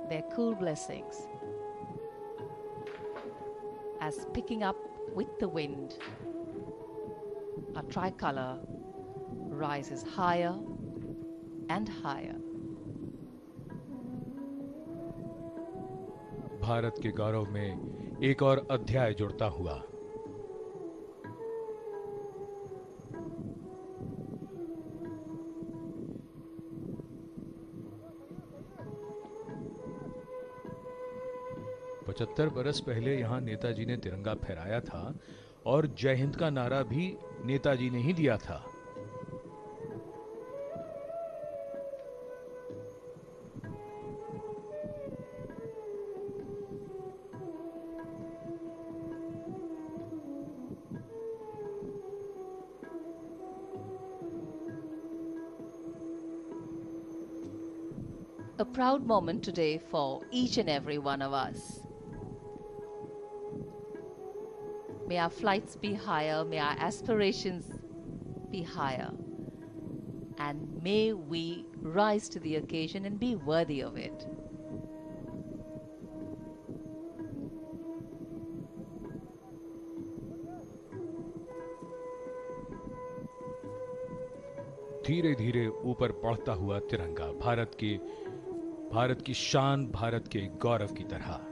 their cool blessings as picking up with the wind, a tricolor rises higher and higher. Bharat के गौरव में एक और अध्याय जुड़ता हुआ। पचहत्तर बरस पहले यहां नेताजी ने तिरंगा फहराया था और जय हिंद का नारा भी नेताजी ने ही दिया था। A proud moment today for each and every one of us. May our flights be higher, may our aspirations be higher, and may we rise to the occasion and be worthy of it. धीरे धीरे ऊपर बढ़ता हुआ तिरंगा भारत की शान, भारत के गौरव की तरह।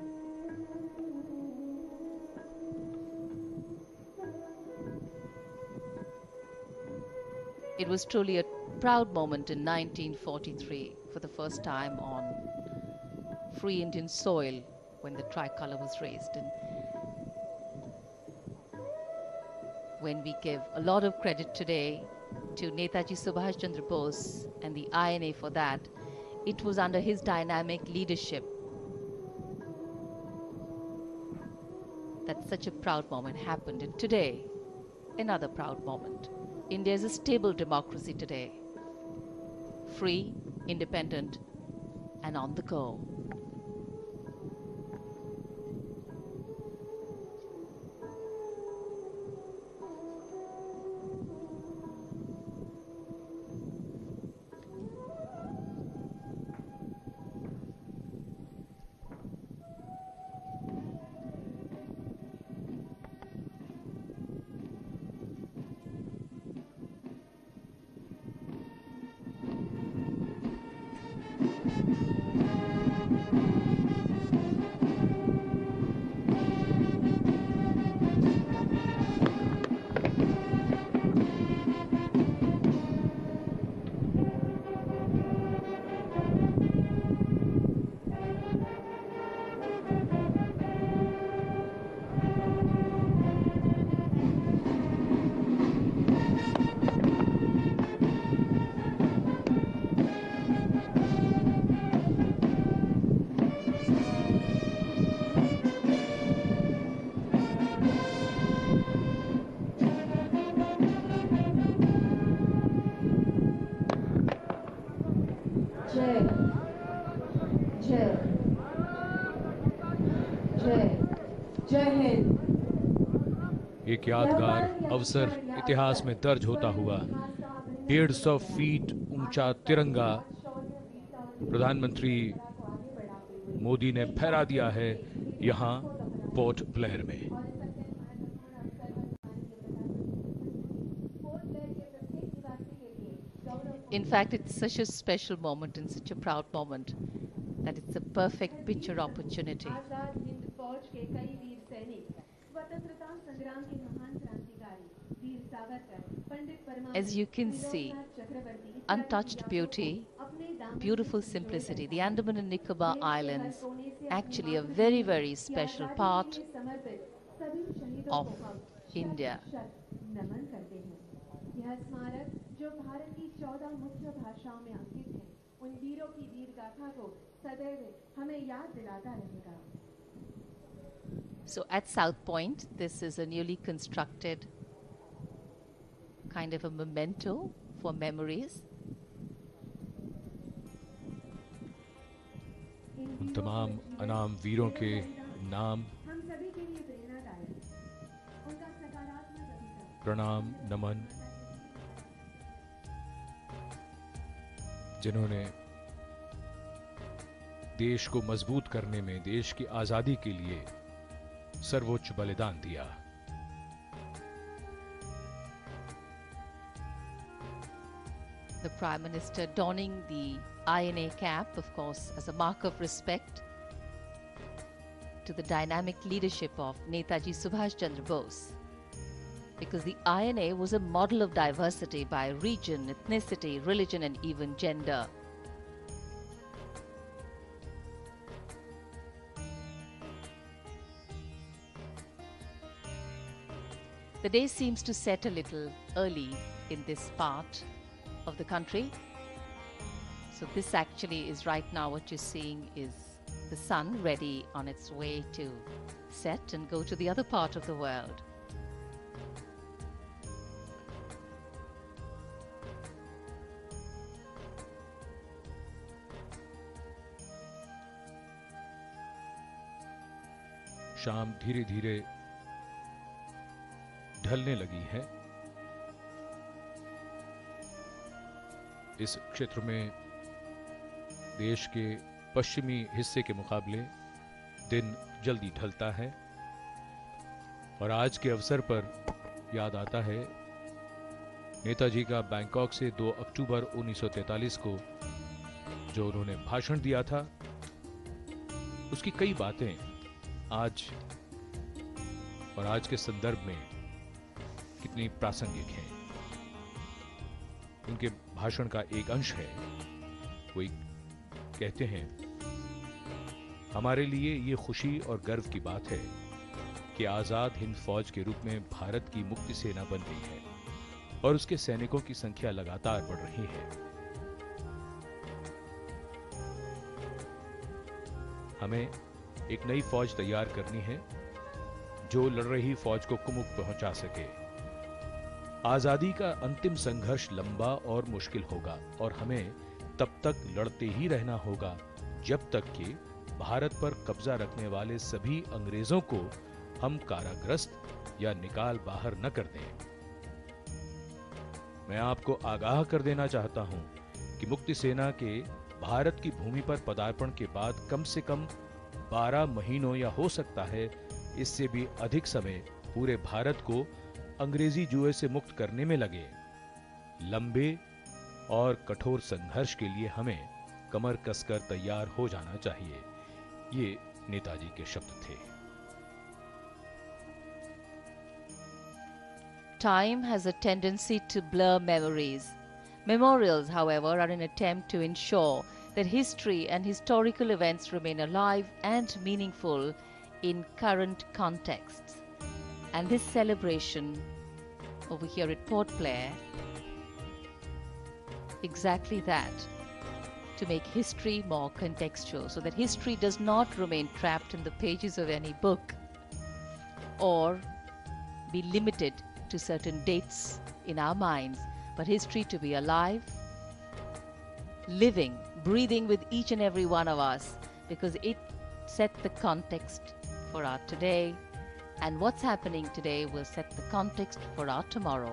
It was truly a proud moment in 1943 for the first time on free Indian soil when the tricolor was raised. And when we give a lot of credit today to Netaji Subhash Chandra Bose and the INA for that, it was under his dynamic leadership that such a proud moment happened. And today, another proud moment. India is a stable democracy today, free, independent, and on the go. एक यादगार अवसर इतिहास में दर्ज होता हुआ 150 feet ऊंचा तिरंगा प्रधानमंत्री मोदी ने फहरा दिया है यहां पोर्ट ब्लेयर में। In fact, it's such a special moment and such a proud moment that it's a perfect picture opportunity. As you can see, untouched beauty, beautiful simplicity. The Andaman and Nicobar Islands, actually a very, very special part of India. So at South Point, this is a newly constructed kind of a memento for memories. उन तमाम अनाम वीरों के नाम प्रणाम नमन, जिन्होंने देश को मजबूत करने में, देश की आजादी के लिए सर्वोच्च बलिदान दिया। The Prime Minister donning the INA cap, of course, as a mark of respect to the dynamic leadership of Netaji Subhash Chandra Bose. Because the INA was a model of diversity by region, ethnicity, religion, and even gender. The day seems to set a little early in this part of the country. So this actually is right now what you're seeing is the sun ready on its way to set and go to the other part of the world. शाम धीरे धीरे ढलने लगी है। इस क्षेत्र में देश के पश्चिमी हिस्से के मुकाबले दिन जल्दी ढलता है और आज के अवसर पर याद आता है नेताजी का बैंकॉक से 2 अक्टूबर 1943 को जो उन्होंने भाषण दिया था, उसकी कई बातें आज और आज के संदर्भ में कितनी प्रासंगिक हैं। उनके भाषण का एक अंश है, वो कहते हैं, हमारे लिए ये खुशी और गर्व की बात है कि आजाद हिंद फौज के रूप में भारत की मुक्ति सेना बन गई है और उसके सैनिकों की संख्या लगातार बढ़ रही है। हमें एक नई फौज तैयार करनी है जो लड़ रही फौज को कुमुख पहुंचा सके। आजादी का अंतिम संघर्ष लंबा और मुश्किल होगा और हमें तब तक लड़ते ही रहना होगा जब तक कि भारत पर कब्जा रखने वाले सभी अंग्रेजों को हम काराग्रस्त या निकाल बाहर न कर दें। मैं आपको आगाह कर देना चाहता हूं कि मुक्ति सेना के भारत की भूमि पर पदार्पण के बाद कम से कम 12 महीनों या हो सकता है इससे भी अधिक समय पूरे भारत को अंग्रेजी जुए से मुक्त करने में लगे। लंबे और कठोर संघर्ष के लिए हमें कमर कसकर तैयार हो जाना चाहिए। ये नेताजी के शब्द थे। Time has a tendency to blur memories. Memorials, however, are an attempt to ensure that history and historical events remain alive and meaningful in current contexts. And this celebration over here at Port Blair, exactly that, to make history more contextual, so that history does not remain trapped in the pages of any book or be limited to certain dates in our minds, but history to be alive, living, breathing with each and every one of us, because it set the context for our today, and what's happening today will set the context for our tomorrow.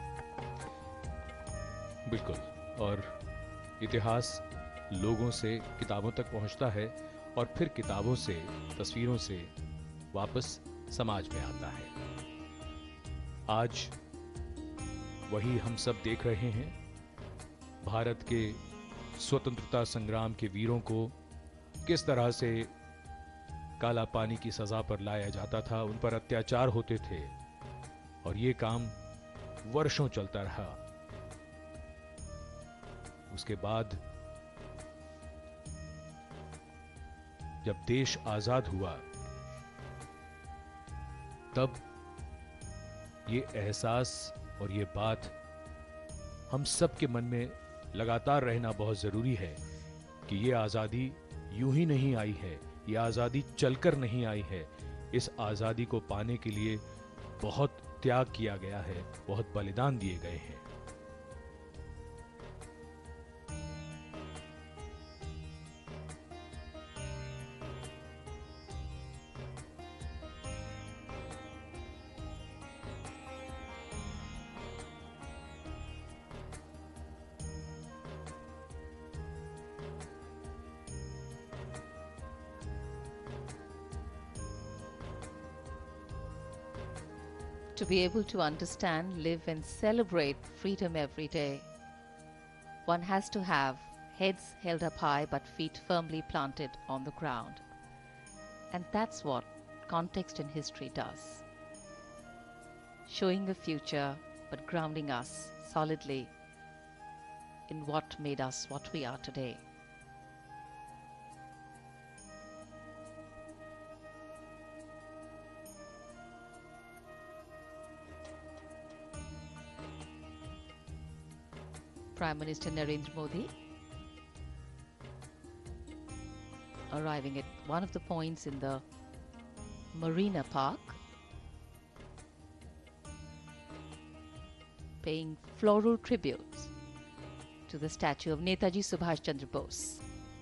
बिल्कुल, और इतिहास लोगों से किताबों तक पहुंचता है और फिर किताबों से, तस्वीरों से वापस समाज में आता है। आज वही हम सब देख रहे हैं। भारत के स्वतंत्रता संग्राम के वीरों को किस तरह से काला पानी की सजा पर लाया जाता था, उन पर अत्याचार होते थे और ये काम वर्षों चलता रहा। उसके बाद जब देश आजाद हुआ तब ये एहसास और ये बात हम सब के मन में लगातार रहना बहुत जरूरी है कि ये आजादी यूं ही नहीं आई है, ये आजादी चलकर नहीं आई है। इस आजादी को पाने के लिए बहुत त्याग किया गया है, बहुत बलिदान दिए गए हैं। To be able to understand, live, and celebrate freedom every day, one has to have heads held up high but feet firmly planted on the ground. And that's what context and history does. Showing a future but grounding us solidly in what made us what we are today. Prime Minister Narendra Modi arriving at one of the points in the Marina Park, paying floral tributes to the statue of Netaji Subhash Chandra Bose.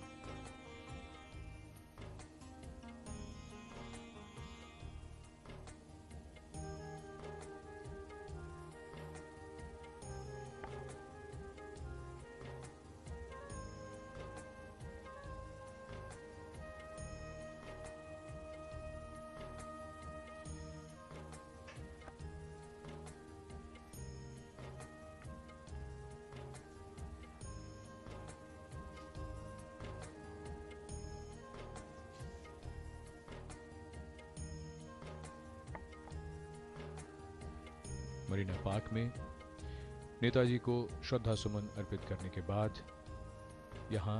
Marina Park में नेताजी को श्रद्धा सुमन अर्पित करने के बाद यहां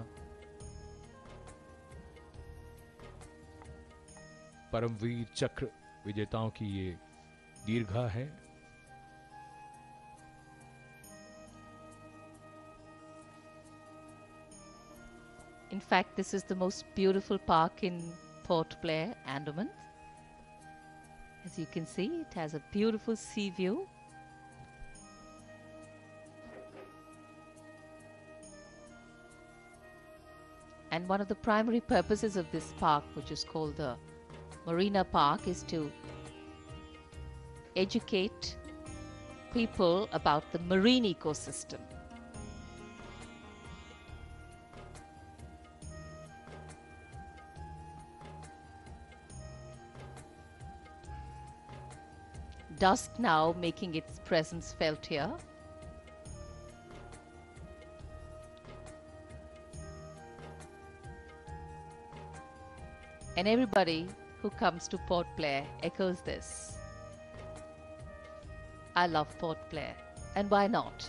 परमवीर चक्र विजेताओं की ये दीर्घा है। In fact, this is the most beautiful park in Port Blair, Andaman. As you can see, it has a beautiful sea view. And one of the primary purposes of this park, which is called the Marina Park, is to educate people about the marine ecosystem. Dusk now making its presence felt here. And everybody who comes to Port Blair echoes this. I love Port Blair, and why not?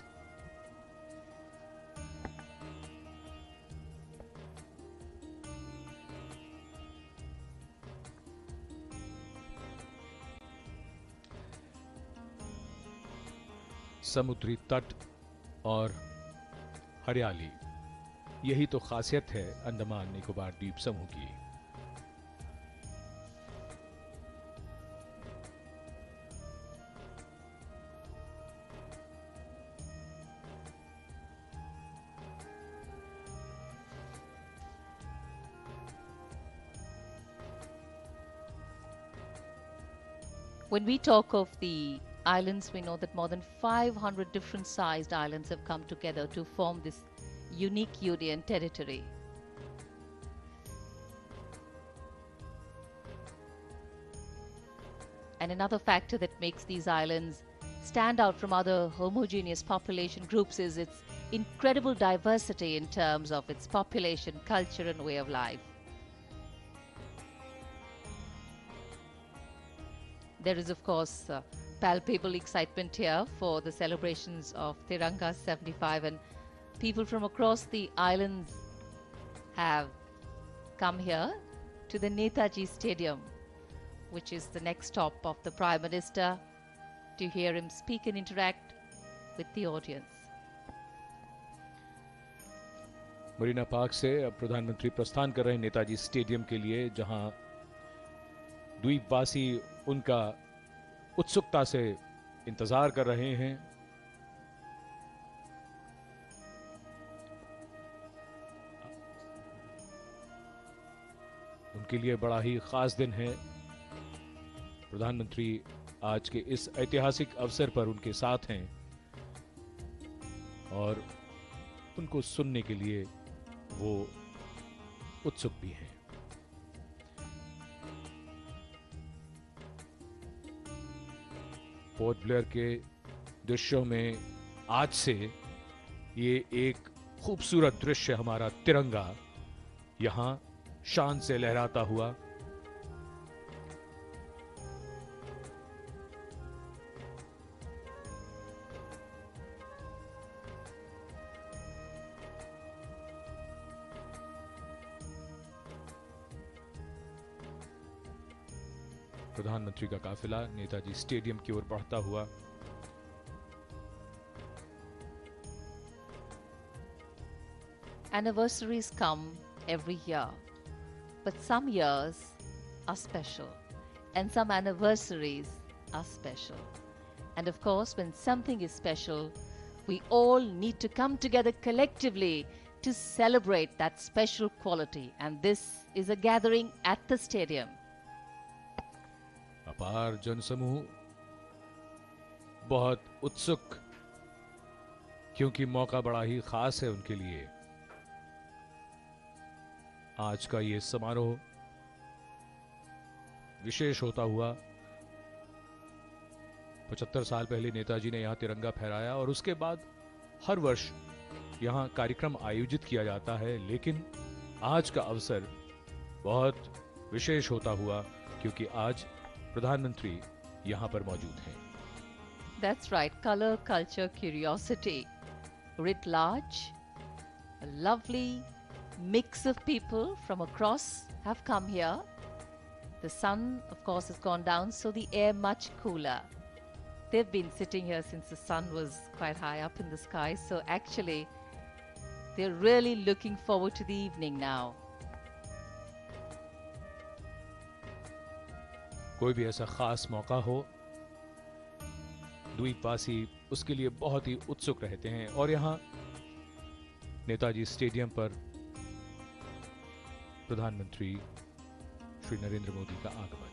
समुद्री तट और हरियाली, यही तो खासियत है अंडमान निकोबार द्वीप समूह की। When we talk of the islands, we know that more than 500 different sized islands have come together to form this unique union territory. And another factor that makes these islands stand out from other homogeneous population groups is its incredible diversity in terms of its population, culture, and way of life. There is, of course, palpable excitement here for the celebrations of Tiranga 75, and people from across the islands have come here to the Netaji Stadium, which is the next stop of the Prime Minister, to hear him speak and interact with the audience. Marina Park से अब प्रधानमंत्री प्रस्थान कर रहे हैं Netaji stadium के लिए, जहां द्वीपवासी उनका उत्सुकता से इंतजार कर रहे हैं। उनके लिए बड़ा ही खास दिन है। प्रधानमंत्री आज के इस ऐतिहासिक अवसर पर उनके साथ हैं और उनको सुनने के लिए वो उत्सुक भी हैं। पोर्ट ब्लेयर के दृश्यों में आज से ये एक खूबसूरत दृश्य, हमारा तिरंगा यहां शान से लहराता हुआ प्रधानमंत्री का काफिला नेताजी स्टेडियम की ओर बढ़ता हुआ Anniversaries come every year, but some years are special, and some anniversaries are special. And of course, when something is special, we all need to come together collectively to celebrate that special quality. And this is a gathering at the stadium. अपार जनसमूह बहुत उत्सुक, क्योंकि मौका बड़ा ही खास है उनके लिए। आज का ये समारोह विशेष होता हुआ 75 साल पहले नेताजी ने यहां तिरंगा फहराया और उसके बाद हर वर्ष यहां कार्यक्रम आयोजित किया जाता है, लेकिन आज का अवसर बहुत विशेष होता हुआ क्योंकि आज प्रधानमंत्री यहां पर मौजूद हैं। That's right, color, culture, curiosity writ large. A lovely mix of people from across have come here. The sun, of course, has gone down, so the air much cooler. They've been sitting here since the sun was quite high up in the sky, so actually they're really looking forward to the evening now. कोई भी ऐसा खास मौका हो, द्वीपवासी उसके लिए बहुत ही उत्सुक रहते हैं और यहां नेताजी स्टेडियम पर प्रधानमंत्री श्री नरेंद्र मोदी का आगमन।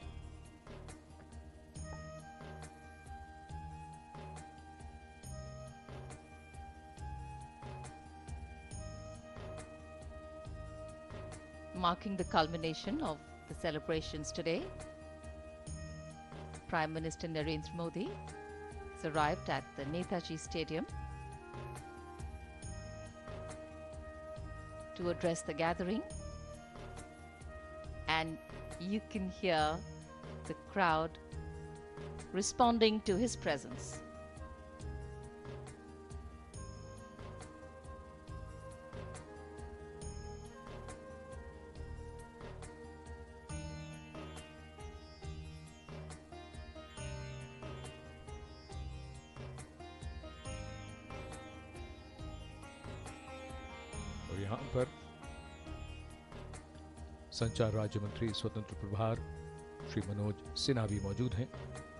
Marking the culmination of the celebrations today, Prime Minister Narendra Modi has arrived at the Netaji Stadium to address the gathering, and you can hear the crowd responding to his presence. और यहां पर संचार राज्य मंत्री स्वतंत्र प्रभार श्री मनोज सिन्हा भी मौजूद हैं।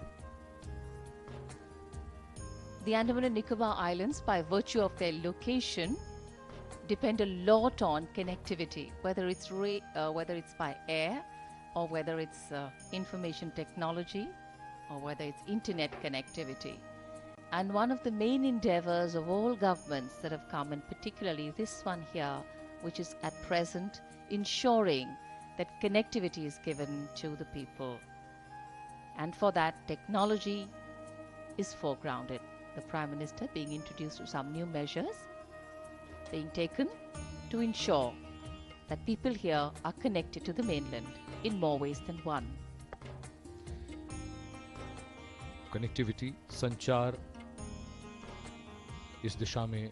The Andaman and Nicobar Islands, by virtue of their location, depend a lot on connectivity, whether it's by air, or whether it's information technology, or whether it's internet connectivity. And one of the main endeavors of all governments that have come, and particularly this one here, which is at present ensuring that connectivity is given to the people. And for that, technology is foregrounded. The Prime Minister being introduced to some new measures being taken to ensure that people here are connected to the mainland in more ways than one. Connectivity, संचार, इस दिशा में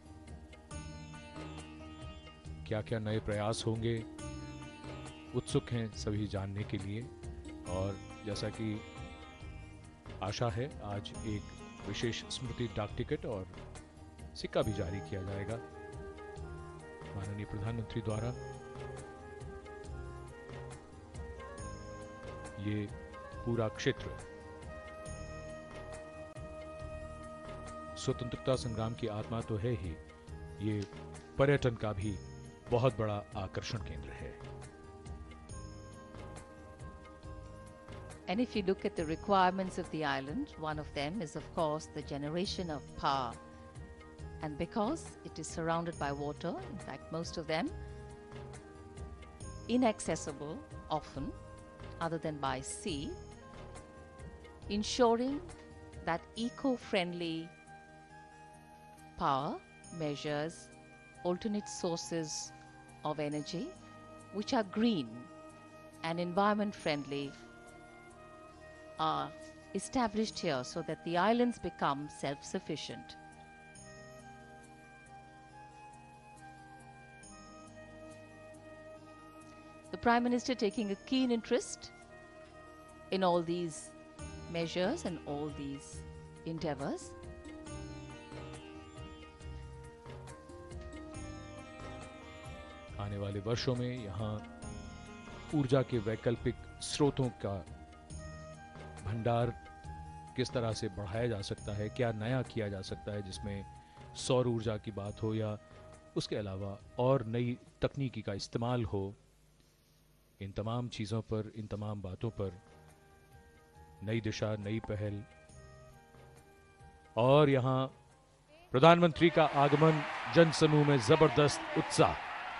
क्या क्या नए प्रयास होंगे, उत्सुक हैं सभी जानने के लिए। और जैसा कि आशा है, आज एक विशेष स्मृति डाक टिकट और सिक्का भी जारी किया जाएगा माननीय प्रधानमंत्री द्वारा। ये पूरा क्षेत्र स्वतंत्रता संग्राम की आत्मा तो है ही, ये पर्यटन का भी बहुत बड़ा आकर्षण केंद्र है। And if you look at the requirements of the island, one of them is of course the generation of power. And because it is surrounded by water, in fact most of them inaccessible often, other than by sea, ensuring that eco-friendly power measures alternate sources of energy which are green and environment friendly are established here so that the islands become self-sufficient. The Prime Minister taking a keen interest in all these measures and all these endeavors. आने वाले वर्षों में यहाँ ऊर्जा के वैकल्पिक स्रोतों का भंडार किस तरह से बढ़ाया जा सकता है, क्या नया किया जा सकता है, जिसमें सौर ऊर्जा की बात हो या उसके अलावा और नई तकनीकी का इस्तेमाल हो। इन तमाम चीज़ों पर, इन तमाम बातों पर नई दिशा, नई पहल। और यहाँ प्रधानमंत्री का आगमन, जनसमूह में जबरदस्त उत्साह।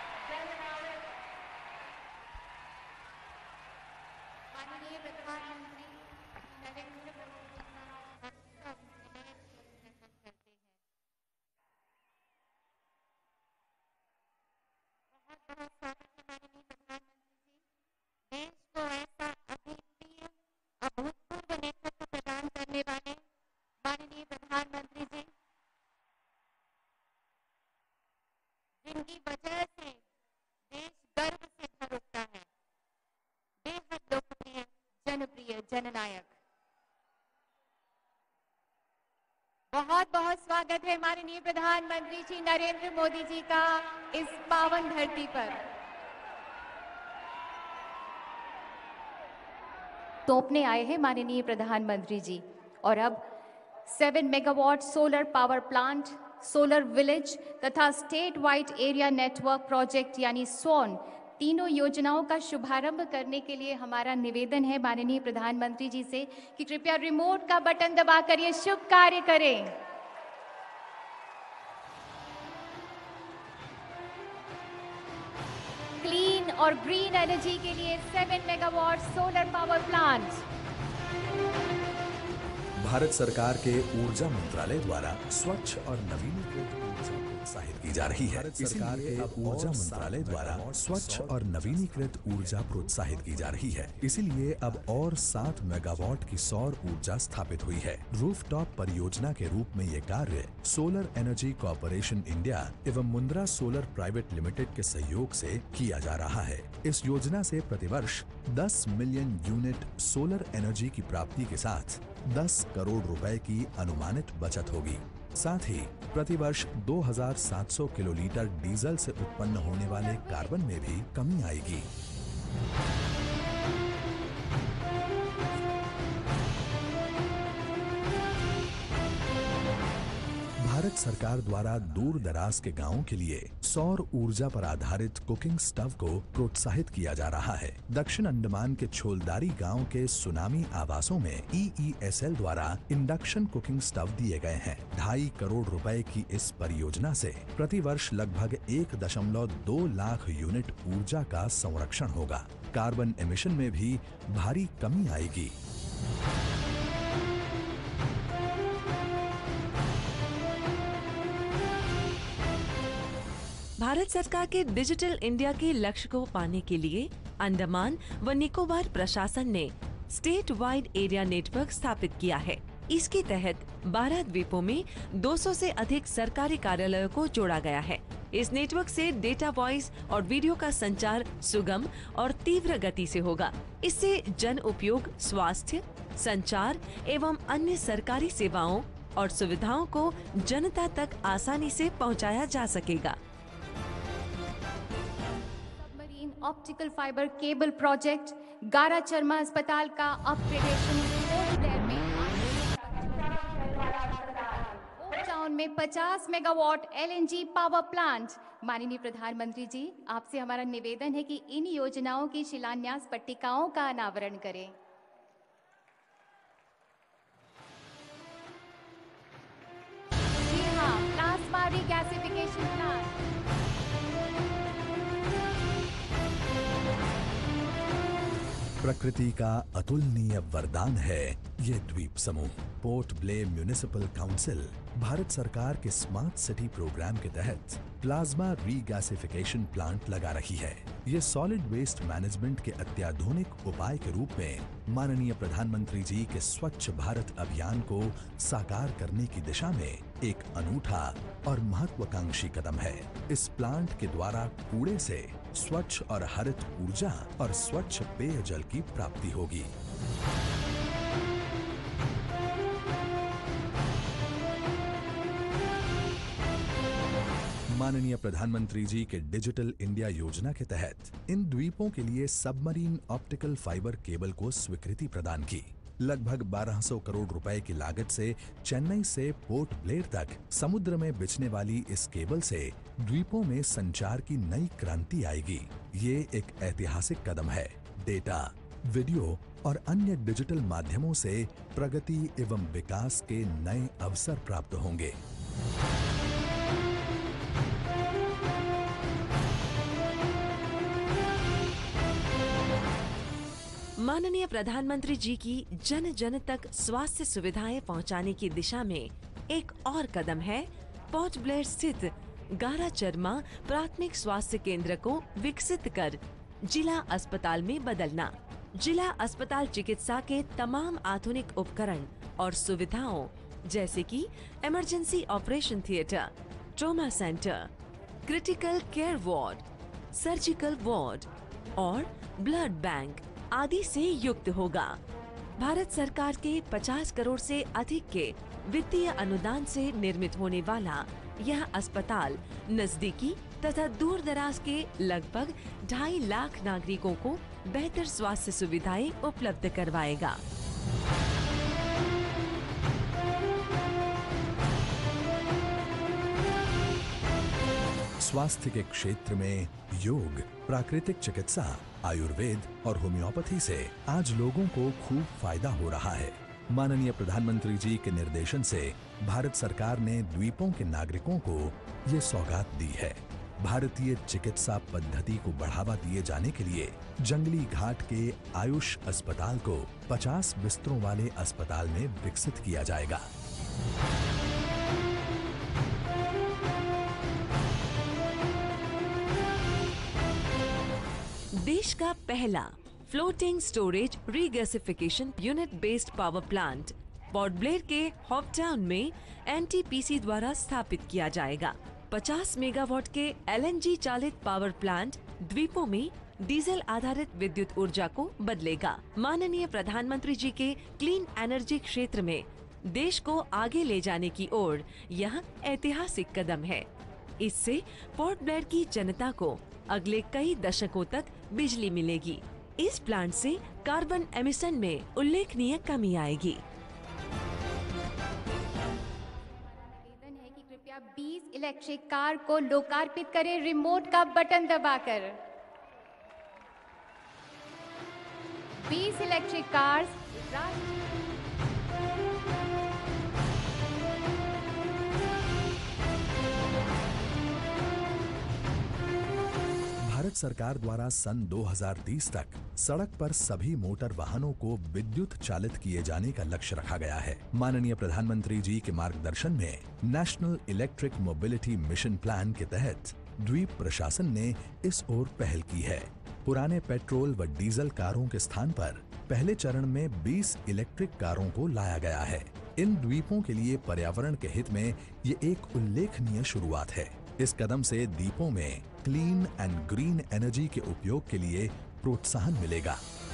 जिनकी वजह से देश गर्व से भर उठता है। बेहद लोकप्रिय, जनप्रिय, जननायक। बहुत बहुत स्वागत है माननीय प्रधानमंत्री श्री नरेंद्र मोदी जी का इस पावन धरती पर। सौंपने आए हैं माननीय प्रधानमंत्री जी। और अब 7 megawatt solar power plant, solar village तथा state wide area network project यानी SWAN तीनों योजनाओं का शुभारंभ करने के लिए हमारा निवेदन है माननीय प्रधानमंत्री जी से कि कृपया रिमोट का बटन दबाकर ये शुभ कार्य करें। क्लीन और ग्रीन एनर्जी के लिए 7 megawatt solar power plant. Bharat सरकार के ऊर्जा मंत्रालय द्वारा स्वच्छ और नवीनीकृत ऊर्जा प्रोत्साहित की जा रही है। भारत सरकार के ऊर्जा मंत्रालय द्वारा स्वच्छ और नवीनीकृत ऊर्जा प्रोत्साहित की जा रही है। इसीलिए अब और 7 मेगावाट की सौर ऊर्जा स्थापित हुई है। रूफटॉप परियोजना के रूप में ये कार्य सोलर एनर्जी कॉर्पोरेशन इंडिया एवं मुंद्रा सोलर प्राइवेट लिमिटेड के सहयोग से किया जा रहा है। इस योजना से प्रतिवर्ष 10 मिलियन यूनिट सोलर एनर्जी की प्राप्ति के साथ 10 करोड़ रुपए की अनुमानित बचत होगी। साथ ही प्रतिवर्ष 2700 किलोलीटर डीजल से उत्पन्न होने वाले कार्बन में भी कमी आएगी। भारत सरकार द्वारा दूर दराज के गांवों के लिए सौर ऊर्जा पर आधारित कुकिंग स्टव को प्रोत्साहित किया जा रहा है। दक्षिण अंडमान के छोलदारी गांव के सुनामी आवासों में EESL द्वारा इंडक्शन कुकिंग स्टव दिए गए हैं। 2.5 करोड़ रुपए की इस परियोजना से प्रतिवर्ष लगभग 1.2 लाख यूनिट ऊर्जा का संरक्षण होगा। कार्बन एमिशन में भी भारी कमी आएगी। भारत सरकार के डिजिटल इंडिया के लक्ष्य को पाने के लिए अंडमान व निकोबार प्रशासन ने स्टेट वाइड एरिया नेटवर्क स्थापित किया है। इसके तहत 12 द्वीपों में 200 से अधिक सरकारी कार्यालयों को जोड़ा गया है। इस नेटवर्क से डेटा, वॉइस और वीडियो का संचार सुगम और तीव्र गति से होगा। इससे जन उपयोग, स्वास्थ्य, संचार एवं अन्य सरकारी सेवाओं और सुविधाओं को जनता तक आसानी से पहुंचाया जा सकेगा। ऑप्टिकल फाइबर केबल प्रोजेक्ट, गारा चर्मा अस्पताल का अपग्रेडेशन, पोर्ट ब्लेयर में टाउन में 50 मेगावाट LNG पावर प्लांट। माननीय प्रधानमंत्री जी, आपसे हमारा निवेदन है कि इन योजनाओं की शिलान्यास पट्टिकाओं का अनावरण करें। जी हाँ, प्लाज्मा रिगैसिफिकेशन प्लांट। प्रकृति का अतुलनीय वरदान है ये द्वीप समूह। पोर्ट ब्लेयर म्युनिसिपल काउंसिल भारत सरकार के स्मार्ट सिटी प्रोग्राम के तहत प्लाज्मा रीगैसिफिकेशन प्लांट लगा रही है। ये सॉलिड वेस्ट मैनेजमेंट के अत्याधुनिक उपाय के रूप में माननीय प्रधानमंत्री जी के स्वच्छ भारत अभियान को साकार करने की दिशा में एक अनूठा और महत्वाकांक्षी कदम है। इस प्लांट के द्वारा कूड़े से स्वच्छ और हरित ऊर्जा और स्वच्छ पेयजल की प्राप्ति होगी। माननीय प्रधानमंत्री जी के डिजिटल इंडिया योजना के तहत इन द्वीपों के लिए सबमरीन ऑप्टिकल फाइबर केबल को स्वीकृति प्रदान की। लगभग 1200 करोड़ रुपए की लागत से चेन्नई से पोर्ट ब्लेयर तक समुद्र में बिछने वाली इस केबल से द्वीपों में संचार की नई क्रांति आएगी। ये एक ऐतिहासिक कदम है। डेटा, वीडियो और अन्य डिजिटल माध्यमों से प्रगति एवं विकास के नए अवसर प्राप्त होंगे। माननीय प्रधानमंत्री जी की जन जन तक स्वास्थ्य सुविधाएं पहुंचाने की दिशा में एक और कदम है पोर्ट ब्लेयर स्थित गारा चरमा प्राथमिक स्वास्थ्य केंद्र को विकसित कर जिला अस्पताल में बदलना। जिला अस्पताल चिकित्सा के तमाम आधुनिक उपकरण और सुविधाओं जैसे कि emergency operation theatre, trauma centre, critical care ward, surgical ward और ब्लड बैंक आदि से युक्त होगा। भारत सरकार के 50 करोड़ से अधिक के वित्तीय अनुदान से निर्मित होने वाला यह अस्पताल नजदीकी तथा दूर दराज के लगभग 2.5 लाख नागरिकों को बेहतर स्वास्थ्य सुविधाएं उपलब्ध करवाएगा। स्वास्थ्य के क्षेत्र में योग, प्राकृतिक चिकित्सा, आयुर्वेद और होम्योपैथी से आज लोगों को खूब फायदा हो रहा है। माननीय प्रधानमंत्री जी के निर्देशन से भारत सरकार ने द्वीपों के नागरिकों को ये सौगात दी है। भारतीय चिकित्सा पद्धति को बढ़ावा दिए जाने के लिए जंगली घाट के आयुष अस्पताल को 50 बिस्तरों वाले अस्पताल में विकसित किया जाएगा। देश का पहला floating storage regasification unit based power plant Port Blair के हॉप टाउन में एनटीपीसी द्वारा स्थापित किया जाएगा। 50 मेगावाट के एलएनजी चालित पावर प्लांट द्वीपों में डीजल आधारित विद्युत ऊर्जा को बदलेगा। माननीय प्रधानमंत्री जी के क्लीन एनर्जी क्षेत्र में देश को आगे ले जाने की ओर यह ऐतिहासिक कदम है। इससे पोर्ट ब्लेयर की जनता को अगले कई दशकों तक बिजली मिलेगी। इस प्लांट से कार्बन एमिशन में उल्लेखनीय कमी आएगी। निवेदन है कि कृपया 20 इलेक्ट्रिक कार को लोकार्पित करें रिमोट का बटन दबाकर। 20 इलेक्ट्रिक कार्स भारत सरकार द्वारा सन 2030 तक सड़क पर सभी मोटर वाहनों को विद्युत चालित किए जाने का लक्ष्य रखा गया है। माननीय प्रधानमंत्री जी के मार्गदर्शन में national electric mobility mission plan के तहत द्वीप प्रशासन ने इस ओर पहल की है। पुराने पेट्रोल व डीजल कारों के स्थान पर पहले चरण में 20 इलेक्ट्रिक कारों को लाया गया है। इन द्वीपों के लिए पर्यावरण के हित में ये एक उल्लेखनीय शुरुआत है। इस कदम से द्वीपों में क्लीन एंड ग्रीन एनर्जी के उपयोग के लिए प्रोत्साहन मिलेगा।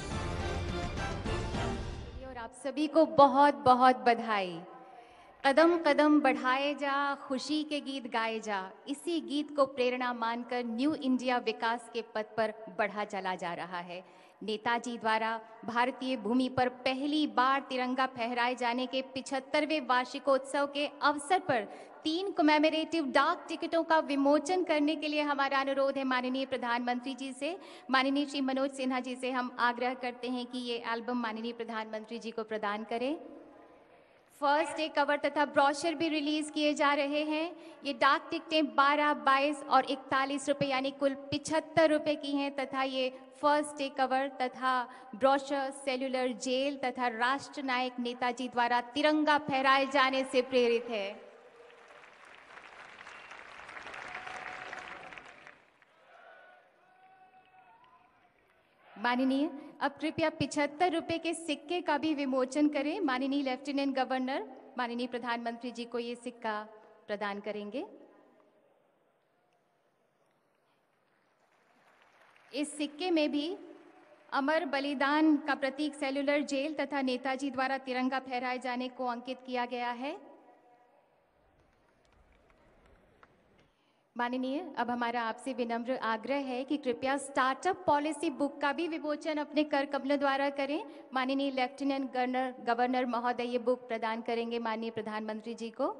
और आप सभी को बहुत बहुत बधाई। कदम कदम बढ़ाए जा, खुशी के गीत गाए जा। इसी गीत को प्रेरणा मानकर न्यू इंडिया विकास के पथ पर बढ़ा चला जा रहा है। नेताजी द्वारा भारतीय भूमि पर पहली बार तिरंगा फहराए जाने के 75वें वार्षिकोत्सव के अवसर पर 3 कमेमोरेटिव डाक टिकटों का विमोचन करने के लिए हमारा अनुरोध है माननीय प्रधानमंत्री जी से। माननीय श्री मनोज सिन्हा जी से हम आग्रह करते हैं कि ये एल्बम माननीय प्रधानमंत्री जी को प्रदान करें। फर्स्ट डे कवर तथा ब्रोशर भी रिलीज किए जा रहे हैं। ये डाक टिकटें 12, 22 और 41 रुपये यानी कुल 75 रुपये की हैं तथा ये फर्स्ट डे कवर तथा ब्रोशर सेल्युलर जेल तथा राष्ट्र नायक नेताजी द्वारा तिरंगा फहराए जाने से प्रेरित है। माननीय, अब कृपया 75 रुपये के सिक्के का भी विमोचन करें। माननीय लेफ्टिनेंट गवर्नर माननीय प्रधानमंत्री जी को ये सिक्का प्रदान करेंगे। इस सिक्के में भी अमर बलिदान का प्रतीक सेल्युलर जेल तथा नेताजी द्वारा तिरंगा फहराए जाने को अंकित किया गया है। माननीय, अब हमारा आपसे विनम्र आग्रह है कि कृपया स्टार्टअप पॉलिसी बुक का भी विमोचन अपने कर कमलों द्वारा करें। माननीय लेफ्टिनेंट गवर्नर महोदय ये बुक प्रदान करेंगे माननीय प्रधानमंत्री जी को।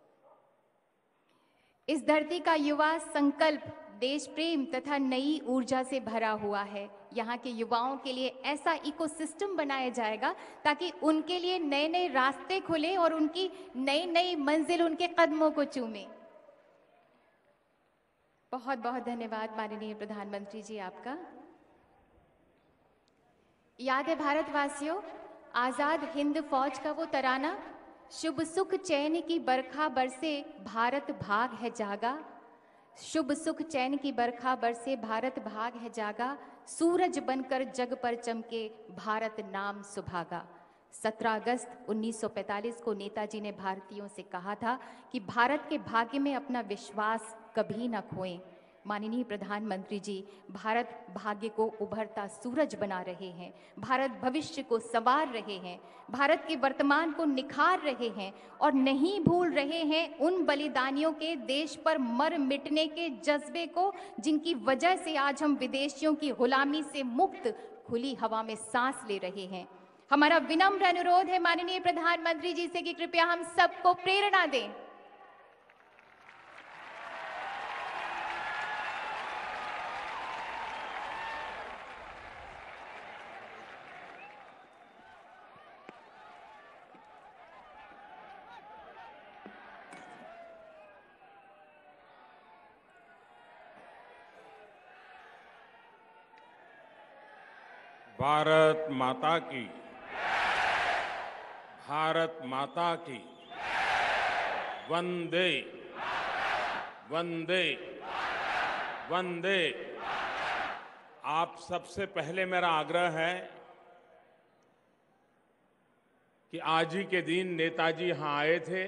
इस धरती का युवा संकल्प देश प्रेम तथा नई ऊर्जा से भरा हुआ है। यहाँ के युवाओं के लिए ऐसा इकोसिस्टम बनाया जाएगा ताकि उनके लिए नए नए रास्ते खुले और उनकी नई नई मंजिल उनके कदमों को चूमे। बहुत बहुत धन्यवाद माननीय प्रधानमंत्री जी आपका। याद है भारतवासियों, आजाद हिंद फौज का वो तराना, शुभ सुख चैन की बरखा बरसे भारत भाग है जागा। शुभ सुख चैन की बरखा बरसे भारत भाग है जागा, सूरज बनकर जग पर चमके भारत नाम सुभागा। 17 अगस्त 1945 को नेताजी ने भारतीयों से कहा था कि भारत के भाग्य में अपना विश्वास कभी न खोएं। माननीय प्रधानमंत्री जी भारत भाग्य को उभरता सूरज बना रहे हैं, भारत भविष्य को संवार रहे हैं, भारत के वर्तमान को निखार रहे हैं और नहीं भूल रहे हैं उन बलिदानियों के देश पर मर मिटने के जज्बे को, जिनकी वजह से आज हम विदेशियों की गुलामी से मुक्त खुली हवा में सांस ले रहे हैं। हमारा विनम्र अनुरोध है माननीय प्रधानमंत्री जी से कि कृपया हम सबको प्रेरणा दें। भारत माता की, भारत माता की, वंदे वंदे वंदे। आप सबसे पहले मेरा आग्रह है कि आज ही के दिन नेताजी यहां आए थे,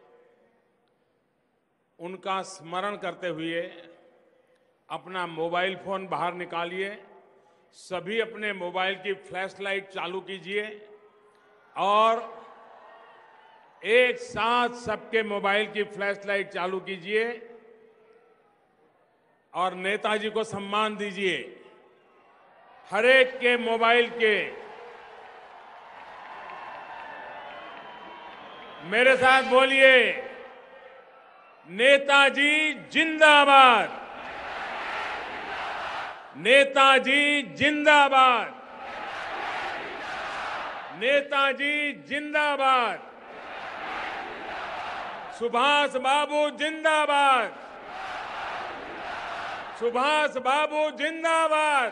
उनका स्मरण करते हुए अपना मोबाइल फोन बाहर निकालिए, सभी अपने मोबाइल की फ्लैश लाइट चालू कीजिए और एक साथ सबके मोबाइल की फ्लैश लाइट चालू कीजिए और नेताजी को सम्मान दीजिए। हर एक के मोबाइल के, मेरे साथ बोलिए, नेताजी जिंदाबाद, नेताजी जिंदाबाद, नेताजी जिंदाबाद, सुभाष बाबू जिंदाबाद, सुभाष बाबू जिंदाबाद,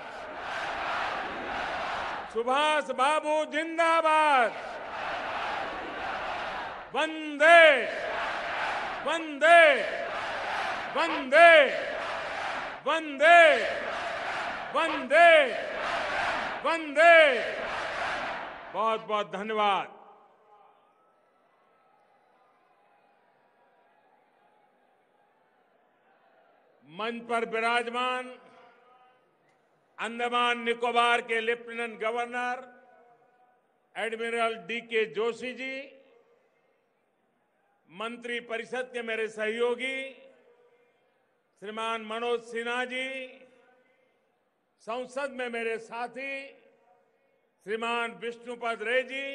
सुभाष बाबू जिंदाबाद। वंदे वंदे वंदे वंदे वंदे वंदे। बहुत बहुत धन्यवाद। मंच पर विराजमान अंडमान निकोबार के lieutenant governor admiral D K. Joshi ji, मंत्री परिषद के मेरे सहयोगी श्रीमान मनोज सिन्हा जी, संसद में मेरे साथी श्रीमान विष्णुपद रे जी,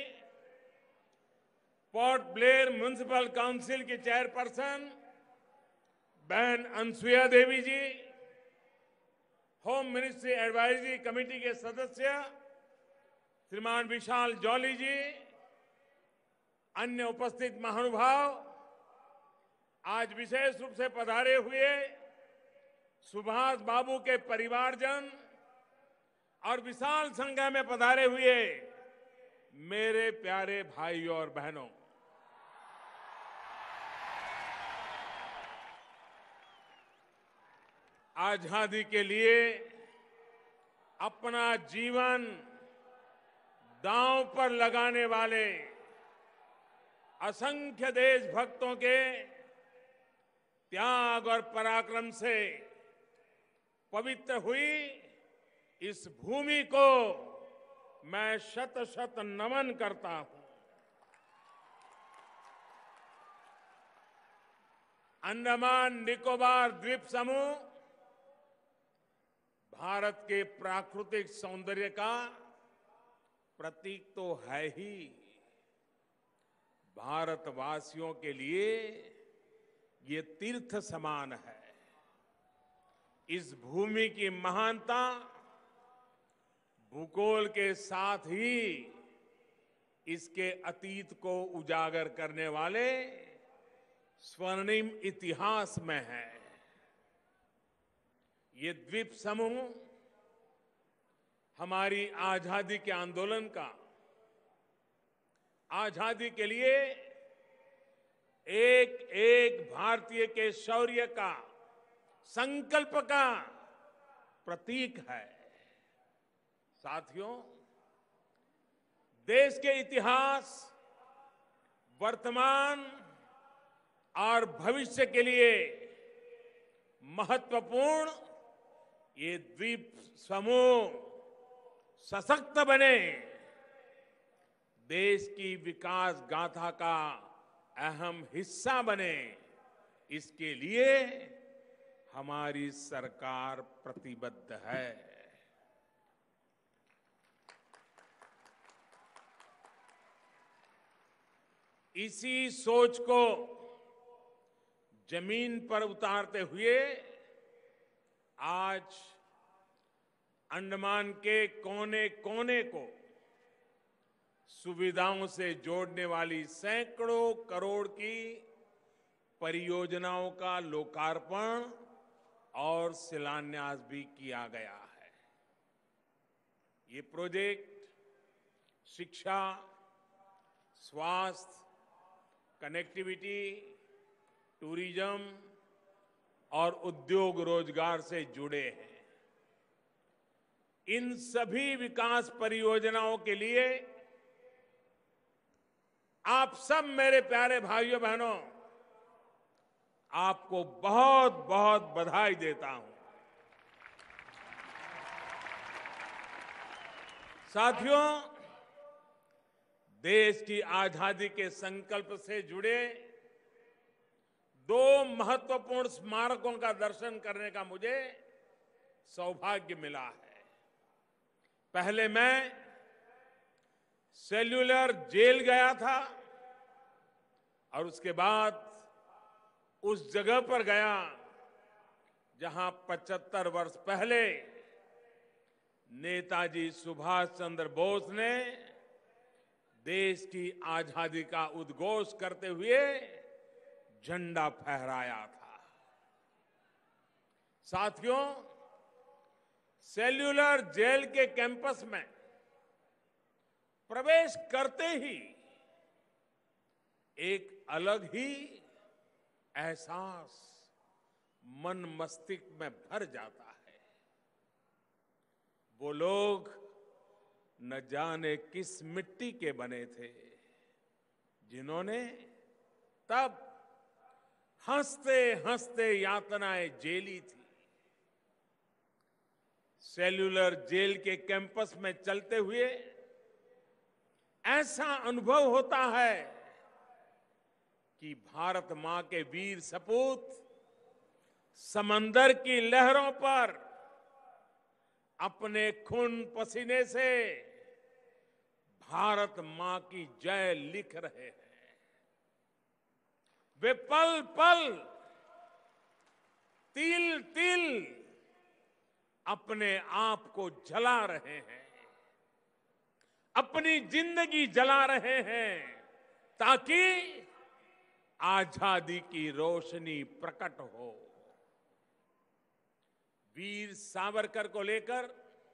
पोर्ट ब्लेयर म्युनिसिपल काउंसिल की चेयरपर्सन बहन Anasuya Devi ji, home ministry advisory committee के सदस्य श्रीमान विशाल जॉली जी, अन्य उपस्थित महानुभाव, आज विशेष रूप से पधारे हुए सुभाष बाबू के परिवारजन और विशाल संख्या में पधारे हुए मेरे प्यारे भाइयों और बहनों, आजादी के लिए अपना जीवन दांव पर लगाने वाले असंख्य देशभक्तों के त्याग और पराक्रम से पवित्र हुई इस भूमि को मैं शत शत नमन करता हूं। अंडमान निकोबार द्वीप समूह भारत के प्राकृतिक सौंदर्य का प्रतीक तो है ही, भारतवासियों के लिए ये तीर्थ समान है। इस भूमि की महानता भूगोल के साथ ही इसके अतीत को उजागर करने वाले स्वर्णिम इतिहास में है। ये द्वीप समूह हमारी आजादी के आंदोलन का, आजादी के लिए एक एक भारतीय के शौर्य का, संकल्प का प्रतीक है। साथियों, देश के इतिहास, वर्तमान और भविष्य के लिए महत्वपूर्ण ये द्वीप समूह सशक्त बने, देश की विकास गाथा का अहम हिस्सा बने, इसके लिए हमारी सरकार प्रतिबद्ध है। इसी सोच को जमीन पर उतारते हुए आज अंडमान के कोने कोने को सुविधाओं से जोड़ने वाली सैकड़ों करोड़ की परियोजनाओं का लोकार्पण और शिलान्यास भी किया गया है। ये प्रोजेक्ट शिक्षा, स्वास्थ्य, कनेक्टिविटी, टूरिज्म और उद्योग रोजगार से जुड़े हैं। इन सभी विकास परियोजनाओं के लिए आप सब मेरे प्यारे भाइयों बहनों, आपको बहुत बहुत बधाई देता हूं। साथियों, देश की आजादी के संकल्प से जुड़े दो महत्वपूर्ण स्मारकों का दर्शन करने का मुझे सौभाग्य मिला है। पहले मैं सेल्यूलर जेल गया था और उसके बाद उस जगह पर गया जहां 75 वर्ष पहले नेताजी सुभाष चंद्र बोस ने देश की आजादी का उद्घोष करते हुए झंडा फहराया था। साथियों, सेल्यूलर जेल के कैंपस में प्रवेश करते ही एक अलग ही एहसास मन मस्तिष्क में भर जाता है। वो लोग न जाने किस मिट्टी के बने थे, जिन्होंने तब हंसते हंसते यातनाएं झेली थी। सेल्यूलर जेल के कैंपस में चलते हुए ऐसा अनुभव होता है कि भारत मां के वीर सपूत समंदर की लहरों पर अपने खून पसीने से भारत मां की जय लिख रहे हैं। वे पल पल, तिल तिल अपने आप को जला रहे हैं, अपनी जिंदगी जला रहे हैं, ताकि आजादी की रोशनी प्रकट हो। वीर सावरकर को लेकर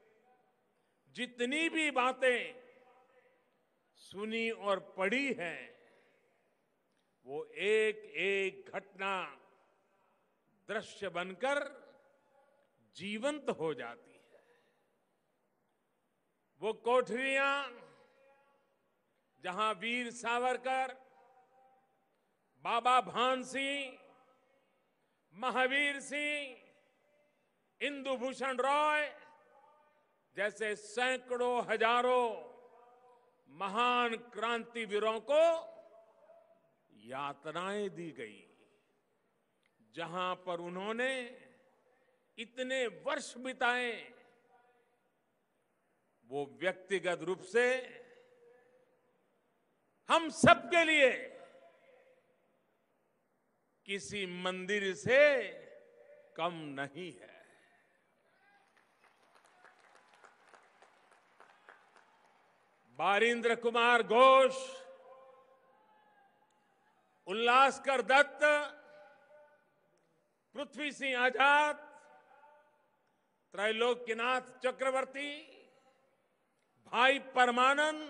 जितनी भी बातें सुनी और पढ़ी हैं, वो एक एक घटना दृश्य बनकर जीवंत हो जाती है। वो कोठरियां जहां वीर सावरकर, बाबा भान सिंह, महावीर सिंह, इंदुभूषण रॉय जैसे सैकड़ों हजारों महान क्रांतिवीरों को यातनाएं दी गई, जहां पर उन्होंने इतने वर्ष बिताए, वो व्यक्तिगत रूप से हम सबके लिए किसी मंदिर से कम नहीं है। बारिंद्र कुमार घोष, उल्लासकर दत्त, पृथ्वी सिंह आजाद, त्रैलोक्यनाथ चक्रवर्ती, भाई परमानंद,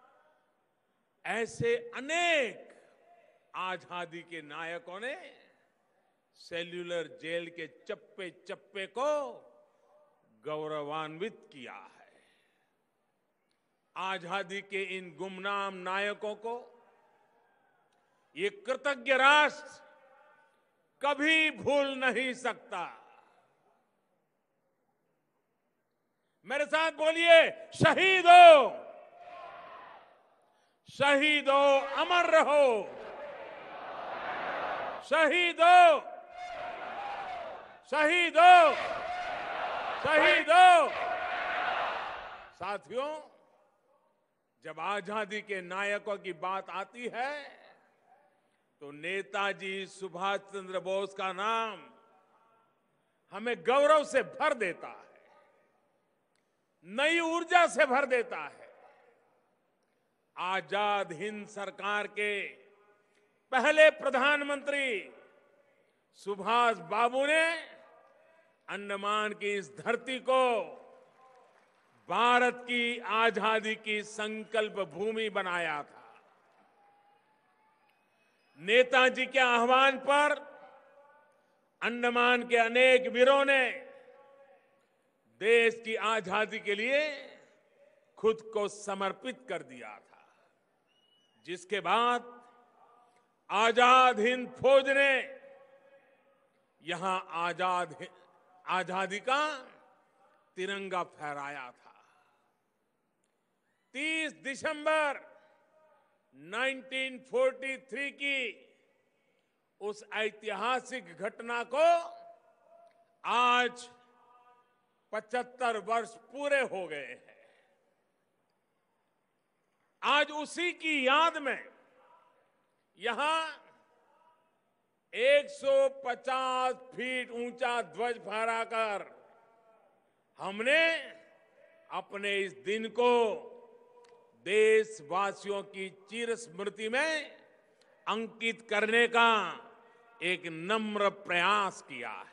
ऐसे अनेक आजादी के नायकों ने सेल्यूलर जेल के चप्पे चप्पे को गौरवान्वित किया है। आजादी के इन गुमनाम नायकों को ये कृतज्ञ राष्ट्र कभी भूल नहीं सकता। मेरे साथ बोलिए, शहीद हो, शहीद हो, अमर रहो, शहीद हो, शहीद हो, शहीद हो। साथियों, जब आजादी के नायकों की बात आती है तो नेताजी सुभाष चंद्र बोस का नाम हमें गौरव से भर देता है, नई ऊर्जा से भर देता है। आजाद हिंद सरकार के पहले प्रधानमंत्री सुभाष बाबू ने अंडमान की इस धरती को भारत की आजादी की संकल्प भूमि बनाया था। नेताजी के आह्वान पर अंडमान के अनेक वीरों ने देश की आजादी के लिए खुद को समर्पित कर दिया था, जिसके बाद आजाद हिंद फौज ने यहां आजादी का तिरंगा फहराया था। 30 दिसंबर 1943 की उस ऐतिहासिक घटना को आज 75 वर्ष पूरे हो गए हैं। आज उसी की याद में यहां 150 फीट ऊंचा ध्वज फहराकर हमने अपने इस दिन को देशवासियों की चिर स्मृति में अंकित करने का एक नम्र प्रयास किया है।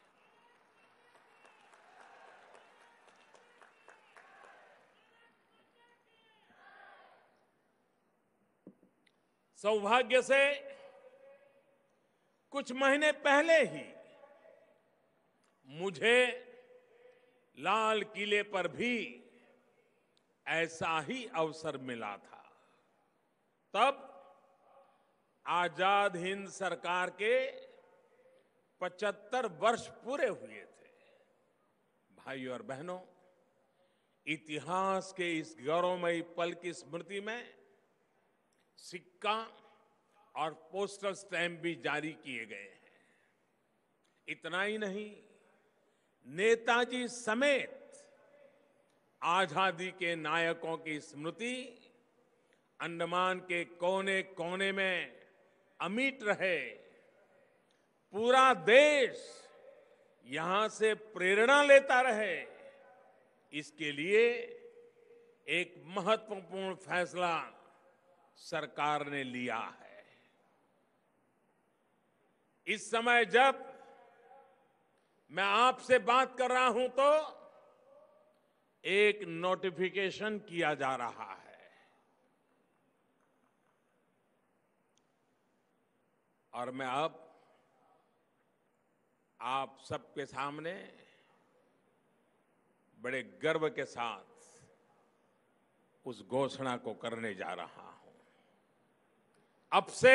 सौभाग्य से कुछ महीने पहले ही मुझे लाल किले पर भी ऐसा ही अवसर मिला था। तब आजाद हिंद सरकार के 75 वर्ष पूरे हुए थे। भाइयों और बहनों, इतिहास के इस गौरवमयी पल की स्मृति में सिक्का और पोस्टल स्टैंप भी जारी किए गए हैं। इतना ही नहीं, नेताजी समेत आजादी के नायकों की स्मृति अंडमान के कोने कोने में अमिट रहे। पूरा देश यहां से प्रेरणा लेता रहे, इसके लिए एक महत्वपूर्ण फैसला सरकार ने लिया है। इस समय जब मैं आपसे बात कर रहा हूं तो एक नोटिफिकेशन किया जा रहा है। और मैं अब आप सबके सामने बड़े गर्व के साथ उस घोषणा को करने जा रहा हूं। अब से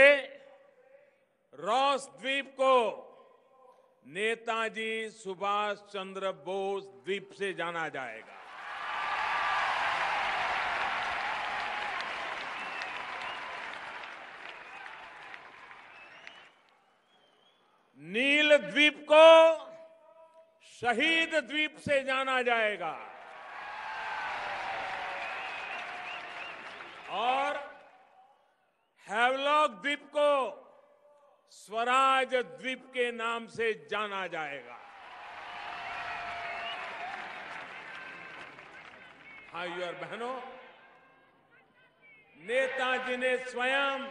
रॉस द्वीप को नेताजी सुभाष चंद्र बोस द्वीप से जाना जाएगा। नील द्वीप को शहीद द्वीप से जाना जाएगा और हैवलॉक द्वीप को स्वराज द्वीप के नाम से जाना जाएगा। भाइयों और बहनों, नेताजी ने स्वयं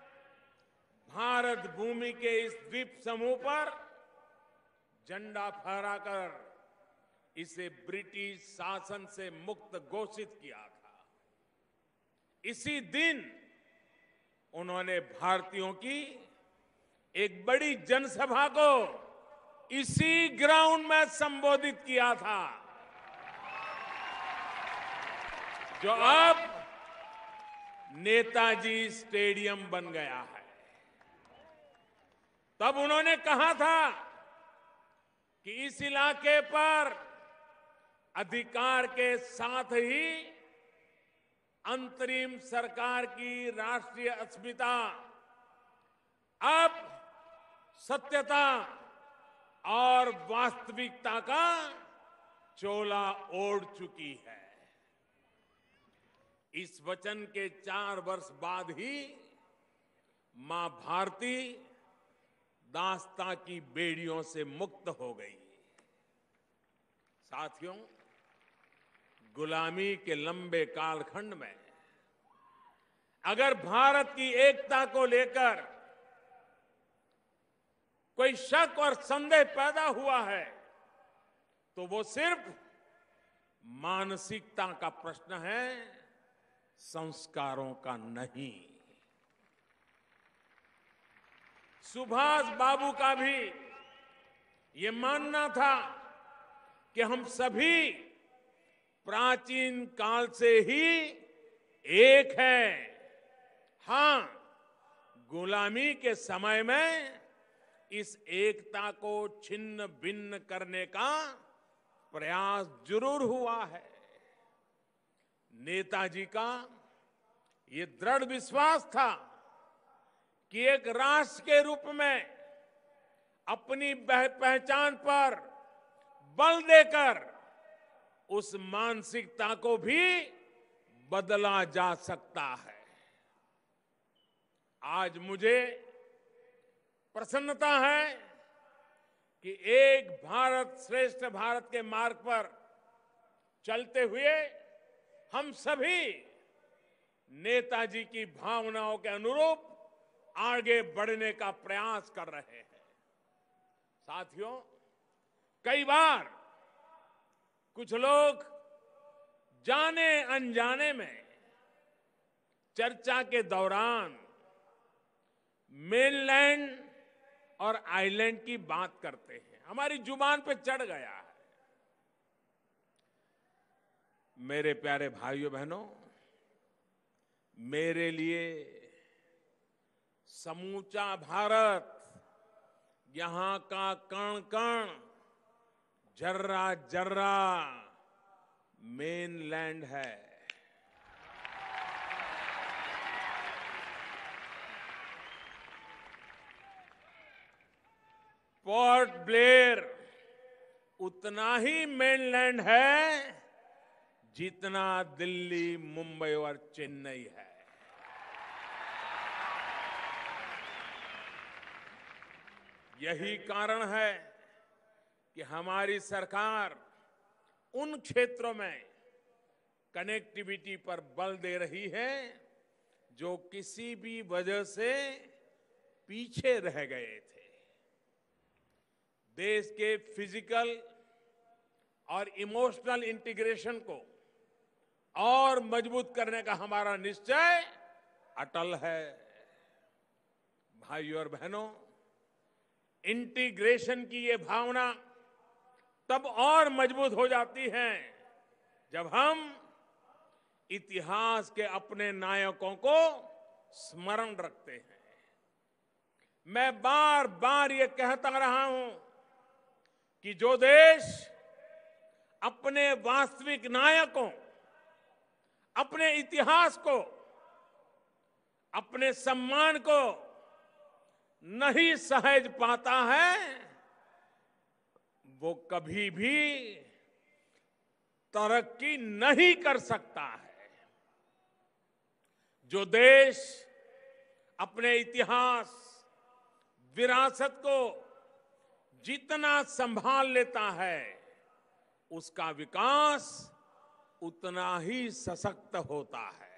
भारत भूमि के इस द्वीप समूह पर झंडा फहराकर इसे ब्रिटिश शासन से मुक्त घोषित किया था। इसी दिन उन्होंने भारतीयों की एक बड़ी जनसभा को इसी ग्राउंड में संबोधित किया था, जो अब नेताजी स्टेडियम बन गया है। तब उन्होंने कहा था कि इस इलाके पर अधिकार के साथ ही अंतरिम सरकार की राष्ट्रीय अस्मिता अब सत्यता और वास्तविकता का चोला ओढ़ चुकी है। इस वचन के 4 वर्ष बाद ही मां भारती दास्ता की बेड़ियों से मुक्त हो गई। साथियों, गुलामी के लंबे कालखंड में अगर भारत की एकता को लेकर कोई शक और संदेह पैदा हुआ है तो वो सिर्फ मानसिकता का प्रश्न है, संस्कारों का नहीं। सुभाष बाबू का भी ये मानना था कि हम सभी प्राचीन काल से ही एक हैं। हां, गुलामी के समय में इस एकता को छिन्न भिन्न करने का प्रयास जरूर हुआ है। नेताजी का ये दृढ़ विश्वास था कि एक राष्ट्र के रूप में अपनी पहचान पर बल देकर उस मानसिकता को भी बदला जा सकता है। आज मुझे प्रसन्नता है कि एक भारत श्रेष्ठ भारत के मार्ग पर चलते हुए हम सभी नेताजी की भावनाओं के अनुरूप आगे बढ़ने का प्रयास कर रहे हैं। साथियों, कई बार कुछ लोग जाने अनजाने में चर्चा के दौरान मेनलैंड और आइलैंड की बात करते हैं। हमारी जुबान पे चढ़ गया है। मेरे प्यारे भाइयों बहनों, मेरे लिए समूचा भारत, यहां का कण कण, जर्रा जर्रा मेनलैंड है। पोर्ट ब्लेयर उतना ही मेनलैंड है जितना दिल्ली, मुंबई और चेन्नई है। यही कारण है कि हमारी सरकार उन क्षेत्रों में कनेक्टिविटी पर बल दे रही है जो किसी भी वजह से पीछे रह गए थे। देश के फिजिकल और इमोशनल इंटीग्रेशन को और मजबूत करने का हमारा निश्चय अटल है। भाइयों और बहनों, इंटीग्रेशन की ये भावना तब और मजबूत हो जाती है जब हम इतिहास के अपने नायकों को स्मरण रखते हैं। मैं बार बार ये कहता रहा हूं कि जो देश अपने वास्तविक नायकों, अपने इतिहास को, अपने सम्मान को नहीं सहज पाता है, वो कभी भी तरक्की नहीं कर सकता है। जो देश अपने इतिहास, विरासत को जितना संभाल लेता है, उसका विकास उतना ही सशक्त होता है।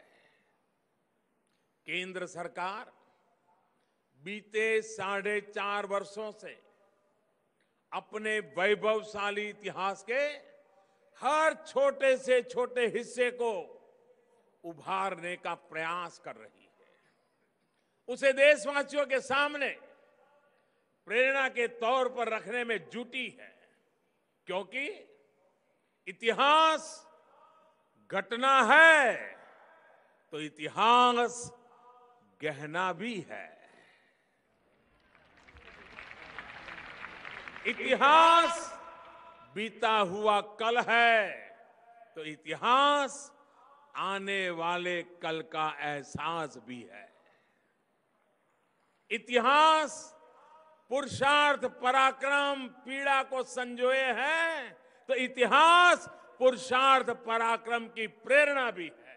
केंद्र सरकार बीते 4.5 वर्षों से अपने वैभवशाली इतिहास के हर छोटे से छोटे हिस्से को उभारने का प्रयास कर रही है। उसे देशवासियों के सामने प्रेरणा के तौर पर रखने में जुटी है, क्योंकि इतिहास घटना है तो इतिहास गहना भी है। इतिहास बीता हुआ कल है तो इतिहास आने वाले कल का एहसास भी है। इतिहास पुरुषार्थ, पराक्रम, पीड़ा को संजोए है तो इतिहास पुरुषार्थ, पराक्रम की प्रेरणा भी है।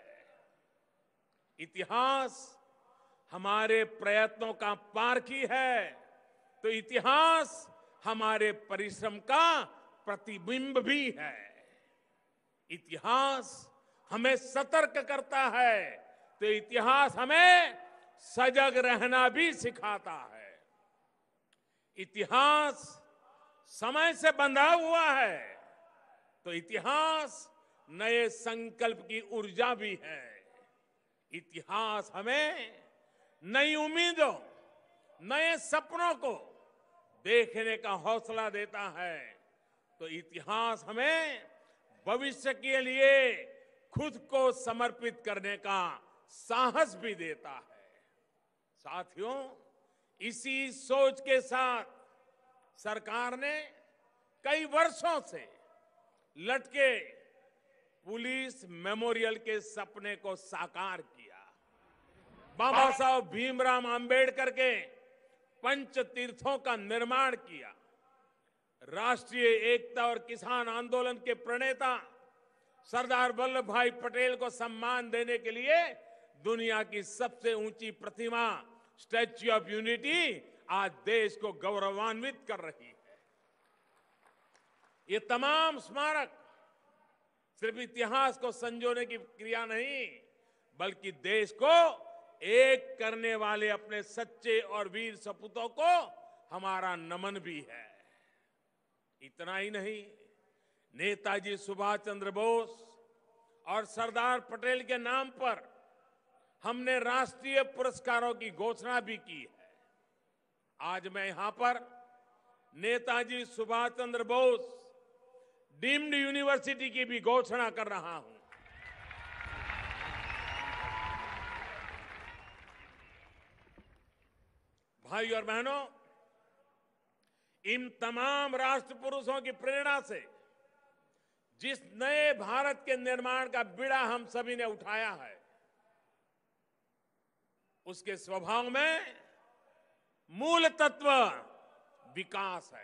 इतिहास हमारे प्रयत्नों का पारखी है तो इतिहास हमारे परिश्रम का प्रतिबिंब भी है। इतिहास हमें सतर्क करता है तो इतिहास हमें सजग रहना भी सिखाता है। इतिहास समय से बंधा हुआ है तो इतिहास नए संकल्प की ऊर्जा भी है। इतिहास हमें नई उम्मीदों, नए सपनों को देखने का हौसला देता है तो इतिहास हमें भविष्य के लिए खुद को समर्पित करने का साहस भी देता है। साथियों, इसी सोच के साथ सरकार ने कई वर्षों से लटके पुलिस मेमोरियल के सपने को साकार किया। बाबा साहब भीमराव अंबेडकर के पंच तीर्थों का निर्माण किया। राष्ट्रीय एकता और किसान आंदोलन के प्रणेता सरदार वल्लभ भाई पटेल को सम्मान देने के लिए दुनिया की सबसे ऊंची प्रतिमा स्टैच्यू ऑफ यूनिटी आज देश को गौरवान्वित कर रही है। ये तमाम स्मारक सिर्फ इतिहास को संजोने की क्रिया नहीं, बल्कि देश को एक करने वाले अपने सच्चे और वीर सपूतों को हमारा नमन भी है। इतना ही नहीं, नेताजी सुभाष चंद्र बोस और सरदार पटेल के नाम पर हमने राष्ट्रीय पुरस्कारों की घोषणा भी की है। आज मैं यहां पर नेताजी सुभाष चंद्र बोस डीम्ड यूनिवर्सिटी की भी घोषणा कर रहा हूं। भाइयों और बहनों, इन तमाम राष्ट्र पुरुषों की प्रेरणा से जिस नए भारत के निर्माण का बीड़ा हम सभी ने उठाया है, उसके स्वभाव में मूल तत्व विकास है।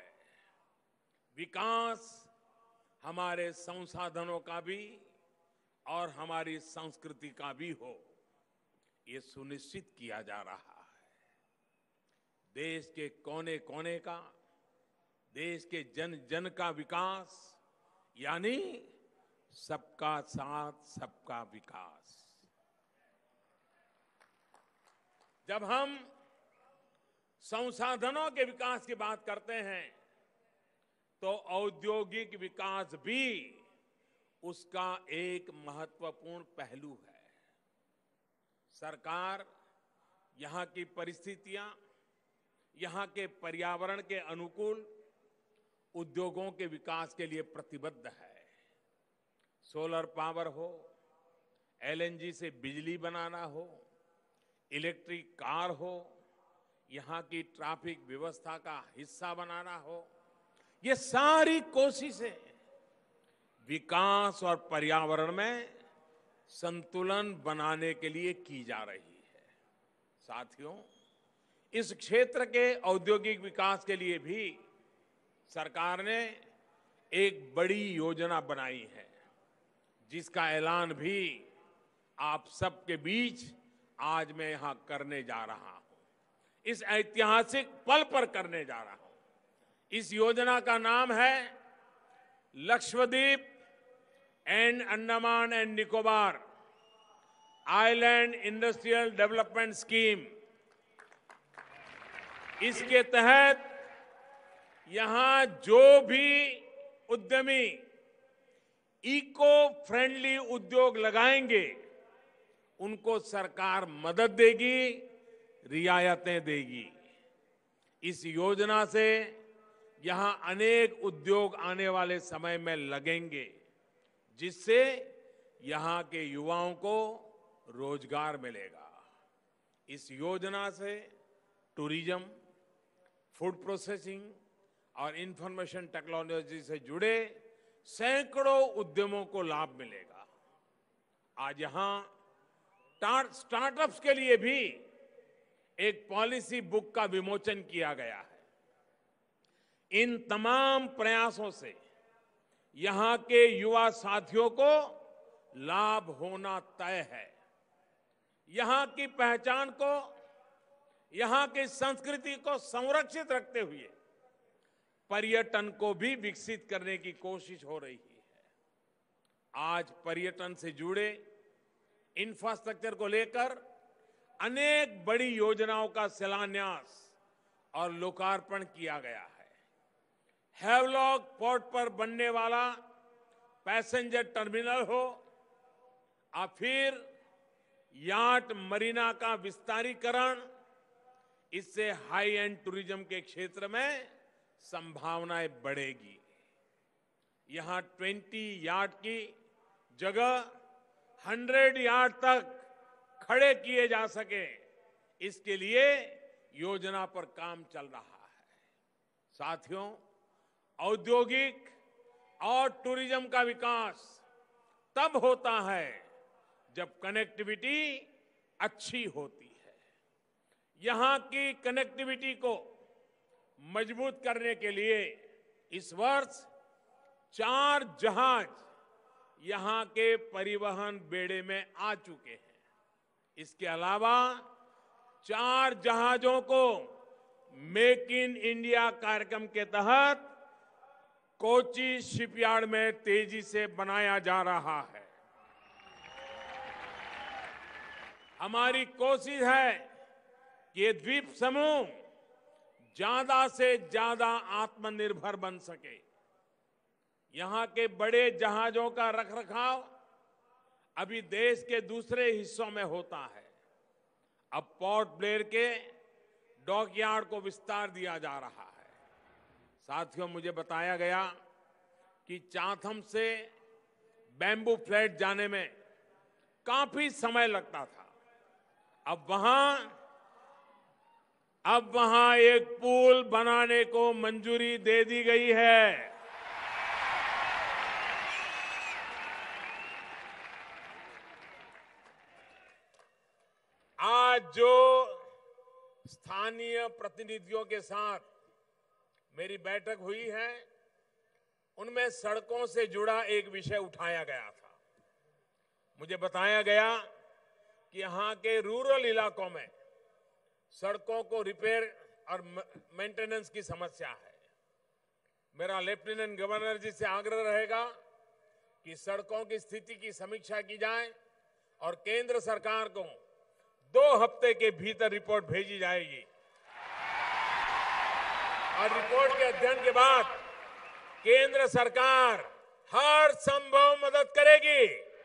विकास हमारे संसाधनों का भी और हमारी संस्कृति का भी हो, ये सुनिश्चित किया जा रहा है। देश के कोने कोने का, देश के जन जन का विकास, यानी सबका साथ सबका विकास। जब हम संसाधनों के विकास की बात करते हैं तो औद्योगिक विकास भी उसका एक महत्वपूर्ण पहलू है। सरकार यहां की परिस्थितियां, यहां के पर्यावरण के अनुकूल उद्योगों के विकास के लिए प्रतिबद्ध है। सोलर पावर हो, एलएनजी से बिजली बनाना हो, इलेक्ट्रिक कार हो, यहां की ट्रैफिक व्यवस्था का हिस्सा बनाना हो, ये सारी कोशिशें विकास और पर्यावरण में संतुलन बनाने के लिए की जा रही है। साथियों, इस क्षेत्र के औद्योगिक विकास के लिए भी सरकार ने एक बड़ी योजना बनाई है, जिसका ऐलान भी आप सबके बीच आज मैं यहां करने जा रहा हूं। इस ऐतिहासिक पल पर करने जा रहा हूं। इस योजना का नाम है Lakshadweep and Andaman and Nicobar island industrial development scheme. इसके तहत यहां जो भी उद्यमी इको फ्रेंडली उद्योग लगाएंगे, उनको सरकार मदद देगी, रियायतें देगी। इस योजना से यहां अनेक उद्योग आने वाले समय में लगेंगे, जिससे यहां के युवाओं को रोजगार मिलेगा। इस योजना से टूरिज्म, फूड प्रोसेसिंग और इंफॉर्मेशन टेक्नोलॉजी से जुड़े सैकड़ों उद्यमों को लाभ मिलेगा। आज यहां स्टार्टअप्स के लिए भी एक पॉलिसी बुक का विमोचन किया गया है। इन तमाम प्रयासों से यहां के युवा साथियों को लाभ होना तय है। यहां की पहचान को, यहां की संस्कृति को संरक्षित रखते हुए पर्यटन को भी विकसित करने की कोशिश हो रही है। आज पर्यटन से जुड़े इंफ्रास्ट्रक्चर को लेकर अनेक बड़ी योजनाओं का शिलान्यास और लोकार्पण किया गया है। हैवलॉक पोर्ट पर बनने वाला पैसेंजर टर्मिनल हो और फिर याट मरीना का विस्तारीकरण, इससे हाई एंड टूरिज्म के क्षेत्र में संभावनाएं बढ़ेगी। यहां 20 यार्ड की जगह 100 यार्ड तक खड़े किए जा सके, इसके लिए योजना पर काम चल रहा है। साथियों, औद्योगिक और टूरिज्म का विकास तब होता है जब कनेक्टिविटी अच्छी होती है। यहां की कनेक्टिविटी को मजबूत करने के लिए इस वर्ष 4 जहाज यहां के परिवहन बेड़े में आ चुके हैं। इसके अलावा 4 जहाजों को मेक इन इंडिया कार्यक्रम के तहत कोची शिपयार्ड में तेजी से बनाया जा रहा है। हमारी कोशिश है कि ये द्वीप समूह ज्यादा से ज्यादा आत्मनिर्भर बन सके। यहां के बड़े जहाजों का रखरखाव अभी देश के दूसरे हिस्सों में होता है। अब पोर्ट ब्लेयर के डॉकयार्ड को विस्तार दिया जा रहा है। साथियों, मुझे बताया गया कि चाथम से बैम्बू फ्लैट जाने में काफी समय लगता था। अब वहां एक पुल बनाने को मंजूरी दे दी गई है। आज जो स्थानीय प्रतिनिधियों के साथ मेरी बैठक हुई है, उनमें सड़कों से जुड़ा एक विषय उठाया गया था। मुझे बताया गया कि यहां के रूरल इलाकों में सड़कों को रिपेयर और मेंटेनेंस की समस्या है। मेरा लेफ्टिनेंट गवर्नर जी से आग्रह रहेगा कि सड़कों की स्थिति की समीक्षा की जाए और केंद्र सरकार को 2 हफ्ते के भीतर रिपोर्ट भेजी जाएगी और रिपोर्ट के अध्ययन के बाद केंद्र सरकार हर संभव मदद करेगी।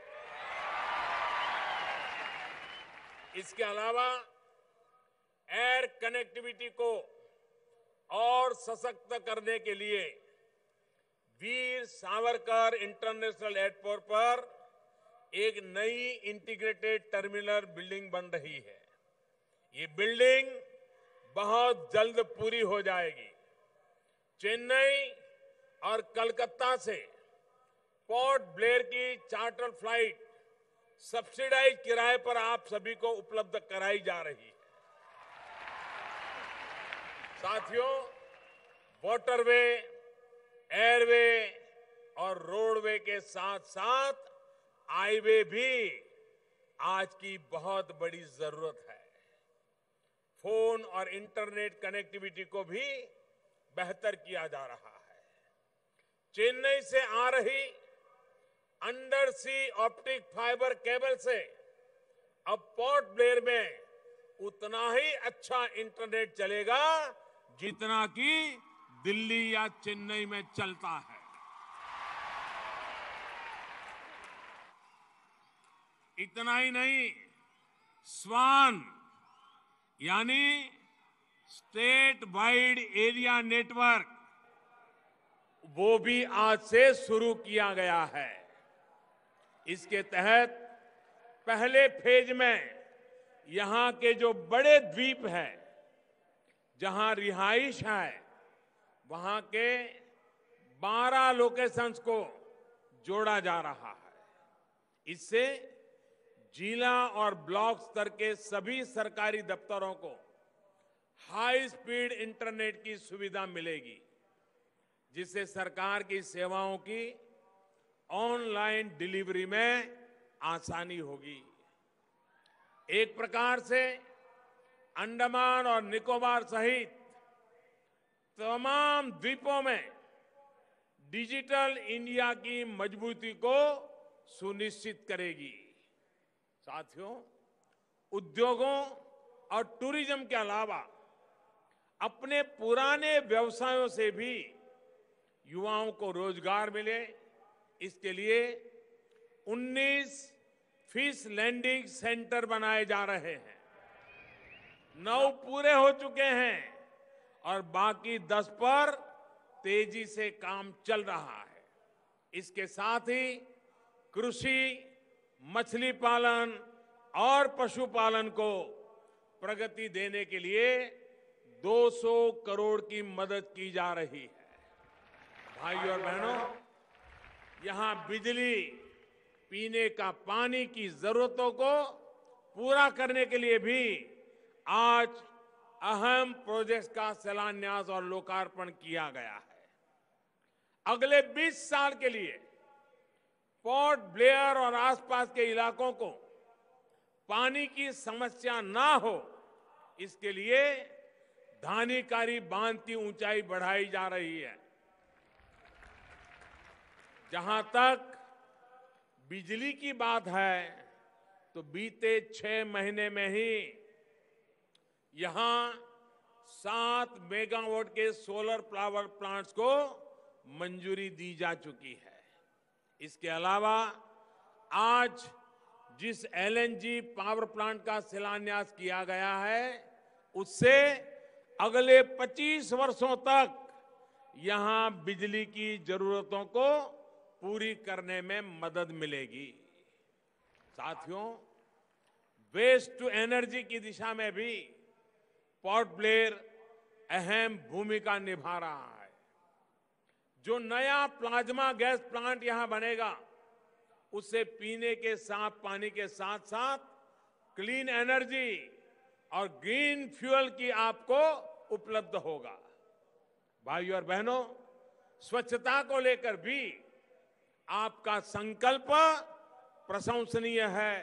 इसके अलावा एयर कनेक्टिविटी को और सशक्त करने के लिए वीर सावरकर इंटरनेशनल एयरपोर्ट पर एक नई इंटीग्रेटेड टर्मिनल बिल्डिंग बन रही है। ये बिल्डिंग बहुत जल्द पूरी हो जाएगी। चेन्नई और कलकत्ता से पोर्ट ब्लेयर की चार्टर फ्लाइट सब्सिडाइज किराए पर आप सभी को उपलब्ध कराई जा रही है। साथियों, वाटरवे, एयरवे और रोडवे के साथ साथ हाईवे भी आज की बहुत बड़ी जरूरत है। फोन और इंटरनेट कनेक्टिविटी को भी बेहतर किया जा रहा है। चेन्नई से आ रही under sea optic fibre cable से अब पोर्ट ब्लेयर में उतना ही अच्छा इंटरनेट चलेगा जितना कि दिल्ली या चेन्नई में चलता है। इतना ही नहीं, स्वान यानी स्टेट वाइड एरिया नेटवर्क वो भी आज से शुरू किया गया है। इसके तहत पहले फेज में यहां के जो बड़े द्वीप हैं, जहां रिहाइश है, वहां के 12 लोकेशंस को जोड़ा जा रहा है। इससे जिला और ब्लॉक स्तर के सभी सरकारी दफ्तरों को हाई स्पीड इंटरनेट की सुविधा मिलेगी, जिससे सरकार की सेवाओं की ऑनलाइन डिलीवरी में आसानी होगी। एक प्रकार से अंडमान और निकोबार सहित तमाम द्वीपों में डिजिटल इंडिया की मजबूती को सुनिश्चित करेगी। साथियों, उद्योगों और टूरिज्म के अलावा अपने पुराने व्यवसायों से भी युवाओं को रोजगार मिले, इसके लिए 19 फिश लैंडिंग सेंटर बनाए जा रहे हैं। 9 पूरे हो चुके हैं और बाकी 10 पर तेजी से काम चल रहा है। इसके साथ ही कृषि, मछली पालन और पशुपालन को प्रगति देने के लिए 200 करोड़ की मदद की जा रही है। भाइयों और बहनों, यहां बिजली, पीने का पानी की जरूरतों को पूरा करने के लिए भी आज अहम प्रोजेक्ट का शिलान्यास और लोकार्पण किया गया है। अगले 20 साल के लिए पोर्ट ब्लेयर और आसपास के इलाकों को पानी की समस्या ना हो, इसके लिए धानीकारी बांध की ऊंचाई बढ़ाई जा रही है। जहां तक बिजली की बात है, तो बीते 6 महीने में ही यहां 7 मेगावाट के सोलर पावर प्लांट्स को मंजूरी दी जा चुकी है। इसके अलावा आज जिस एलएनजी पावर प्लांट का शिलान्यास किया गया है, उससे अगले 25 वर्षों तक यहां बिजली की जरूरतों को पूरी करने में मदद मिलेगी। साथियों, वेस्ट टू एनर्जी की दिशा में भी पोर्ट ब्लेयर अहम भूमिका निभा रहा है। जो नया प्लाज्मा गैस प्लांट यहां बनेगा, उससे पीने के साफ पानी के साथ साथ क्लीन एनर्जी और ग्रीन फ्यूल की आपको उपलब्ध होगा। भाइयों और बहनों, स्वच्छता को लेकर भी आपका संकल्प प्रशंसनीय है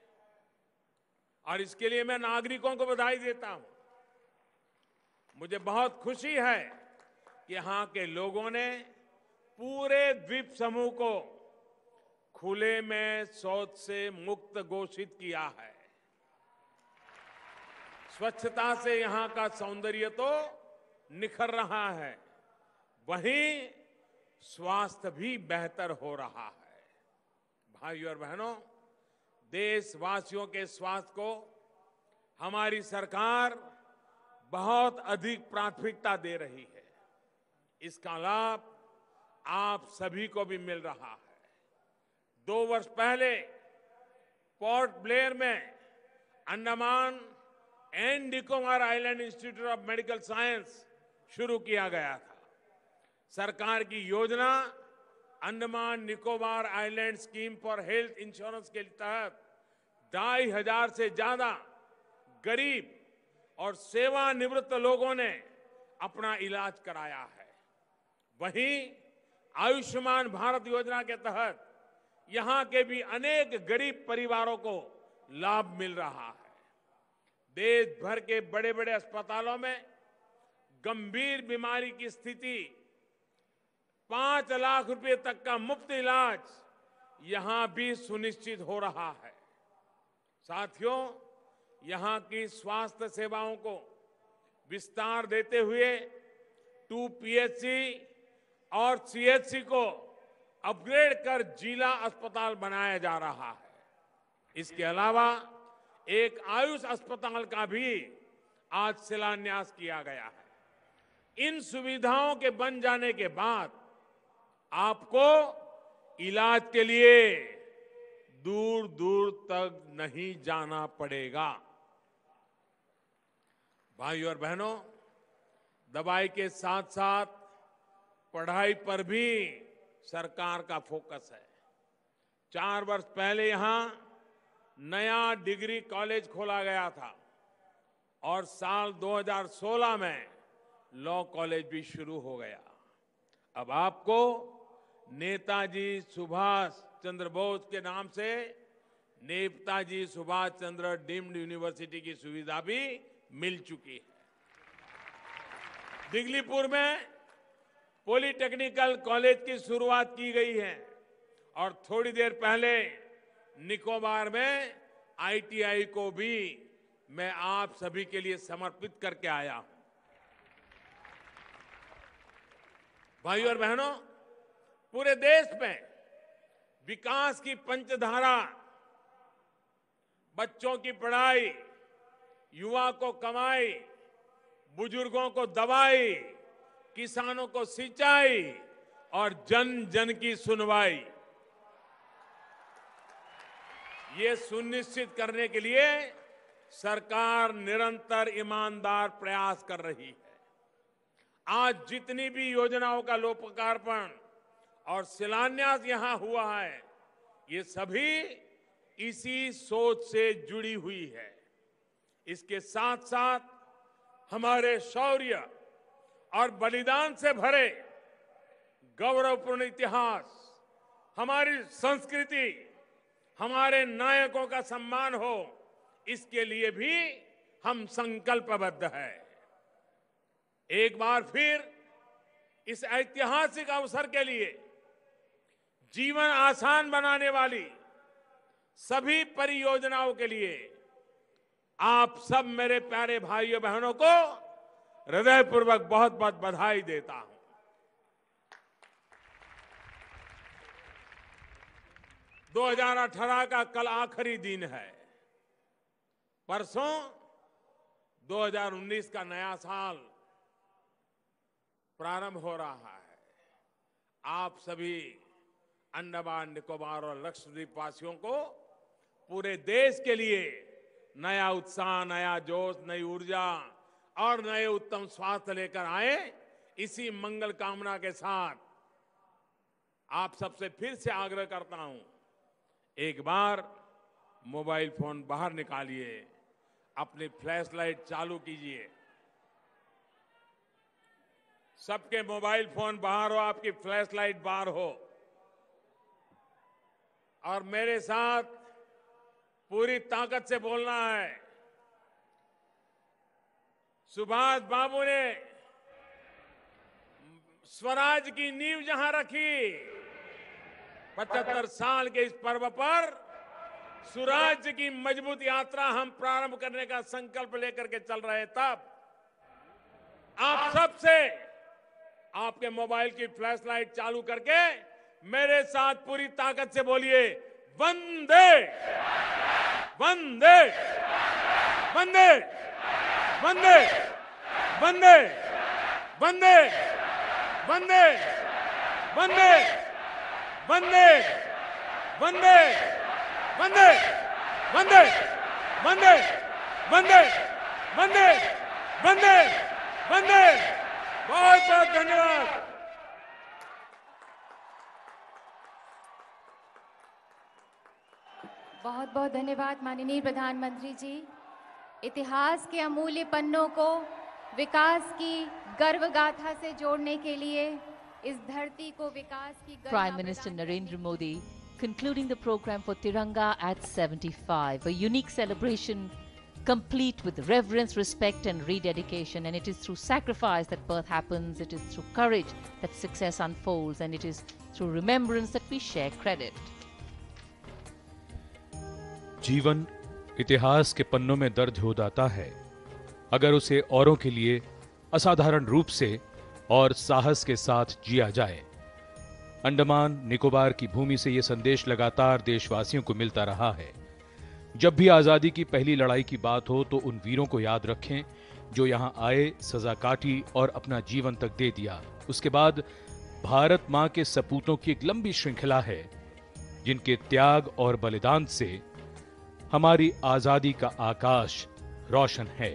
और इसके लिए मैं नागरिकों को बधाई देता हूं। मुझे बहुत खुशी है कि यहां के लोगों ने पूरे द्वीप समूह को खुले में शौच से मुक्त घोषित किया है। स्वच्छता से यहां का सौंदर्य तो निखर रहा है, वहीं स्वास्थ्य भी बेहतर हो रहा है। भाइयों और बहनों, देशवासियों के स्वास्थ्य को हमारी सरकार बहुत अधिक प्राथमिकता दे रही है। इसका लाभ आप सभी को भी मिल रहा है। 2 वर्ष पहले पोर्ट ब्लेयर में Andaman and Nicobar island institute of medical science शुरू किया गया था। सरकार की योजना Andaman Nicobar island scheme for health insurance के तहत 2,500 से ज्यादा गरीब और सेवानिवृत्त लोगों ने अपना इलाज कराया है। वहीं आयुष्मान भारत योजना के तहत यहां के भी अनेक गरीब परिवारों को लाभ मिल रहा है। देश भर के बड़े बड़े अस्पतालों में गंभीर बीमारी की स्थिति 5 लाख रुपए तक का मुफ्त इलाज यहां भी सुनिश्चित हो रहा है। साथियों, यहां की स्वास्थ्य सेवाओं को विस्तार देते हुए 2 पीएचसी और सीएचसी को अपग्रेड कर जिला अस्पताल बनाया जा रहा है। इसके अलावा एक आयुष अस्पताल का भी आज शिलान्यास किया गया है। इन सुविधाओं के बन जाने के बाद आपको इलाज के लिए दूर दूर तक नहीं जाना पड़ेगा। भाइयों और बहनों, दवाई के साथ साथ पढ़ाई पर भी सरकार का फोकस है। 4 वर्ष पहले यहां नया डिग्री कॉलेज खोला गया था और साल 2016 में लॉ कॉलेज भी शुरू हो गया। अब आपको नेताजी सुभाष चंद्र बोस के नाम से नेताजी सुभाष चंद्र डीम्ड यूनिवर्सिटी की सुविधा भी मिल चुकी है। दिगलीपुर में पॉलिटेक्निकल कॉलेज की शुरुआत की गई है और थोड़ी देर पहले निकोबार में आईटीआई को भी मैं आप सभी के लिए समर्पित करके आया हूं। भाइयों और बहनों, पूरे देश में विकास की पंचधारा, बच्चों की पढ़ाई, युवा को कमाई, बुजुर्गों को दवाई, किसानों को सिंचाई और जन जन की सुनवाई, ये सुनिश्चित करने के लिए सरकार निरंतर ईमानदार प्रयास कर रही है। आज जितनी भी योजनाओं का लोकार्पण और शिलान्यास यहां हुआ है, ये सभी इसी सोच से जुड़ी हुई है। इसके साथ साथ हमारे शौर्य और बलिदान से भरे गौरवपूर्ण इतिहास, हमारी संस्कृति, हमारे नायकों का सम्मान हो, इसके लिए भी हम संकल्पबद्ध हैं। एक बार फिर इस ऐतिहासिक अवसर के लिए जीवन आसान बनाने वाली सभी परियोजनाओं के लिए आप सब मेरे प्यारे भाइयों बहनों को हृदयपूर्वक बहुत बहुत बधाई देता हूं। दो 2018 का कल आखिरी दिन है। परसों 2019 का नया साल प्रारंभ हो रहा है। आप सभी अंडमान निकोबार और लक्षद्वीप वासियों को पूरे देश के लिए नया उत्साह, नया जोश, नई ऊर्जा और नए उत्तम स्वास्थ्य लेकर आए, इसी मंगल कामना के साथ आप सबसे फिर से आग्रह करता हूं, एक बार मोबाइल फोन बाहर निकालिए, अपनी फ्लैश लाइट चालू कीजिए। सबके मोबाइल फोन बाहर हो, आपकी फ्लैश लाइट बाहर हो, और मेरे साथ पूरी ताकत से बोलना है। सुभाष बाबू ने स्वराज की नींव जहां रखी, 75 साल के इस पर्व पर स्वराज्य की मजबूत यात्रा हम प्रारंभ करने का संकल्प लेकर के चल रहे, तब आप सबसे आपके मोबाइल की फ्लैश लाइट चालू करके मेरे साथ पूरी ताकत से बोलिए, वंदे वंदे वंदे वंदे वंदे वंदे वंदे वंदे वंदे वंदे वंदे वंदे वंदे वंदे वंदे वंदे वंदे। बहुत बहुत धन्यवाद। बहुत बहुत धन्यवाद माननीय प्रधानमंत्री जी। इतिहास के अमूल्य पन्नों को विकास की गर्व गाथा से जोड़ने के लिए इस धरती को विकास की Prime Minister Narendra Modi concluding the program for Tiranga at 75, a unique celebration complete with reverence, respect and rededication. And it is through sacrifice that birth happens, it is through courage that success unfolds, and it is through remembrance that we share credit. जीवन इतिहास के पन्नों में दर्ज हो जाता है अगर उसे औरों के लिए असाधारण रूप से और साहस के साथ जिया जाए। अंडमान निकोबार की भूमि से यह संदेश लगातार देशवासियों को मिलता रहा है। जब भी आजादी की पहली लड़ाई की बात हो तो उन वीरों को याद रखें जो यहां आए, सजा काटी और अपना जीवन तक दे दिया। उसके बाद भारत मां के सपूतों की एक लंबी श्रृंखला है जिनके त्याग और बलिदान से हमारी आजादी का आकाश रोशन है।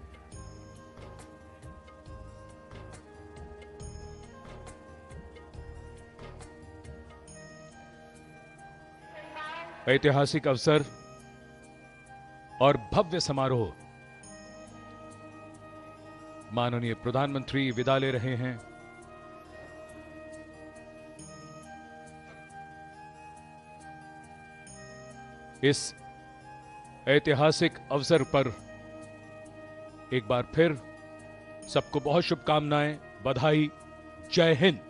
ऐतिहासिक अवसर और भव्य समारोह। माननीय प्रधानमंत्री विदा ले रहे हैं। इस ऐतिहासिक अवसर पर एक बार फिर सबको बहुत शुभकामनाएं, बधाई। जय हिंद।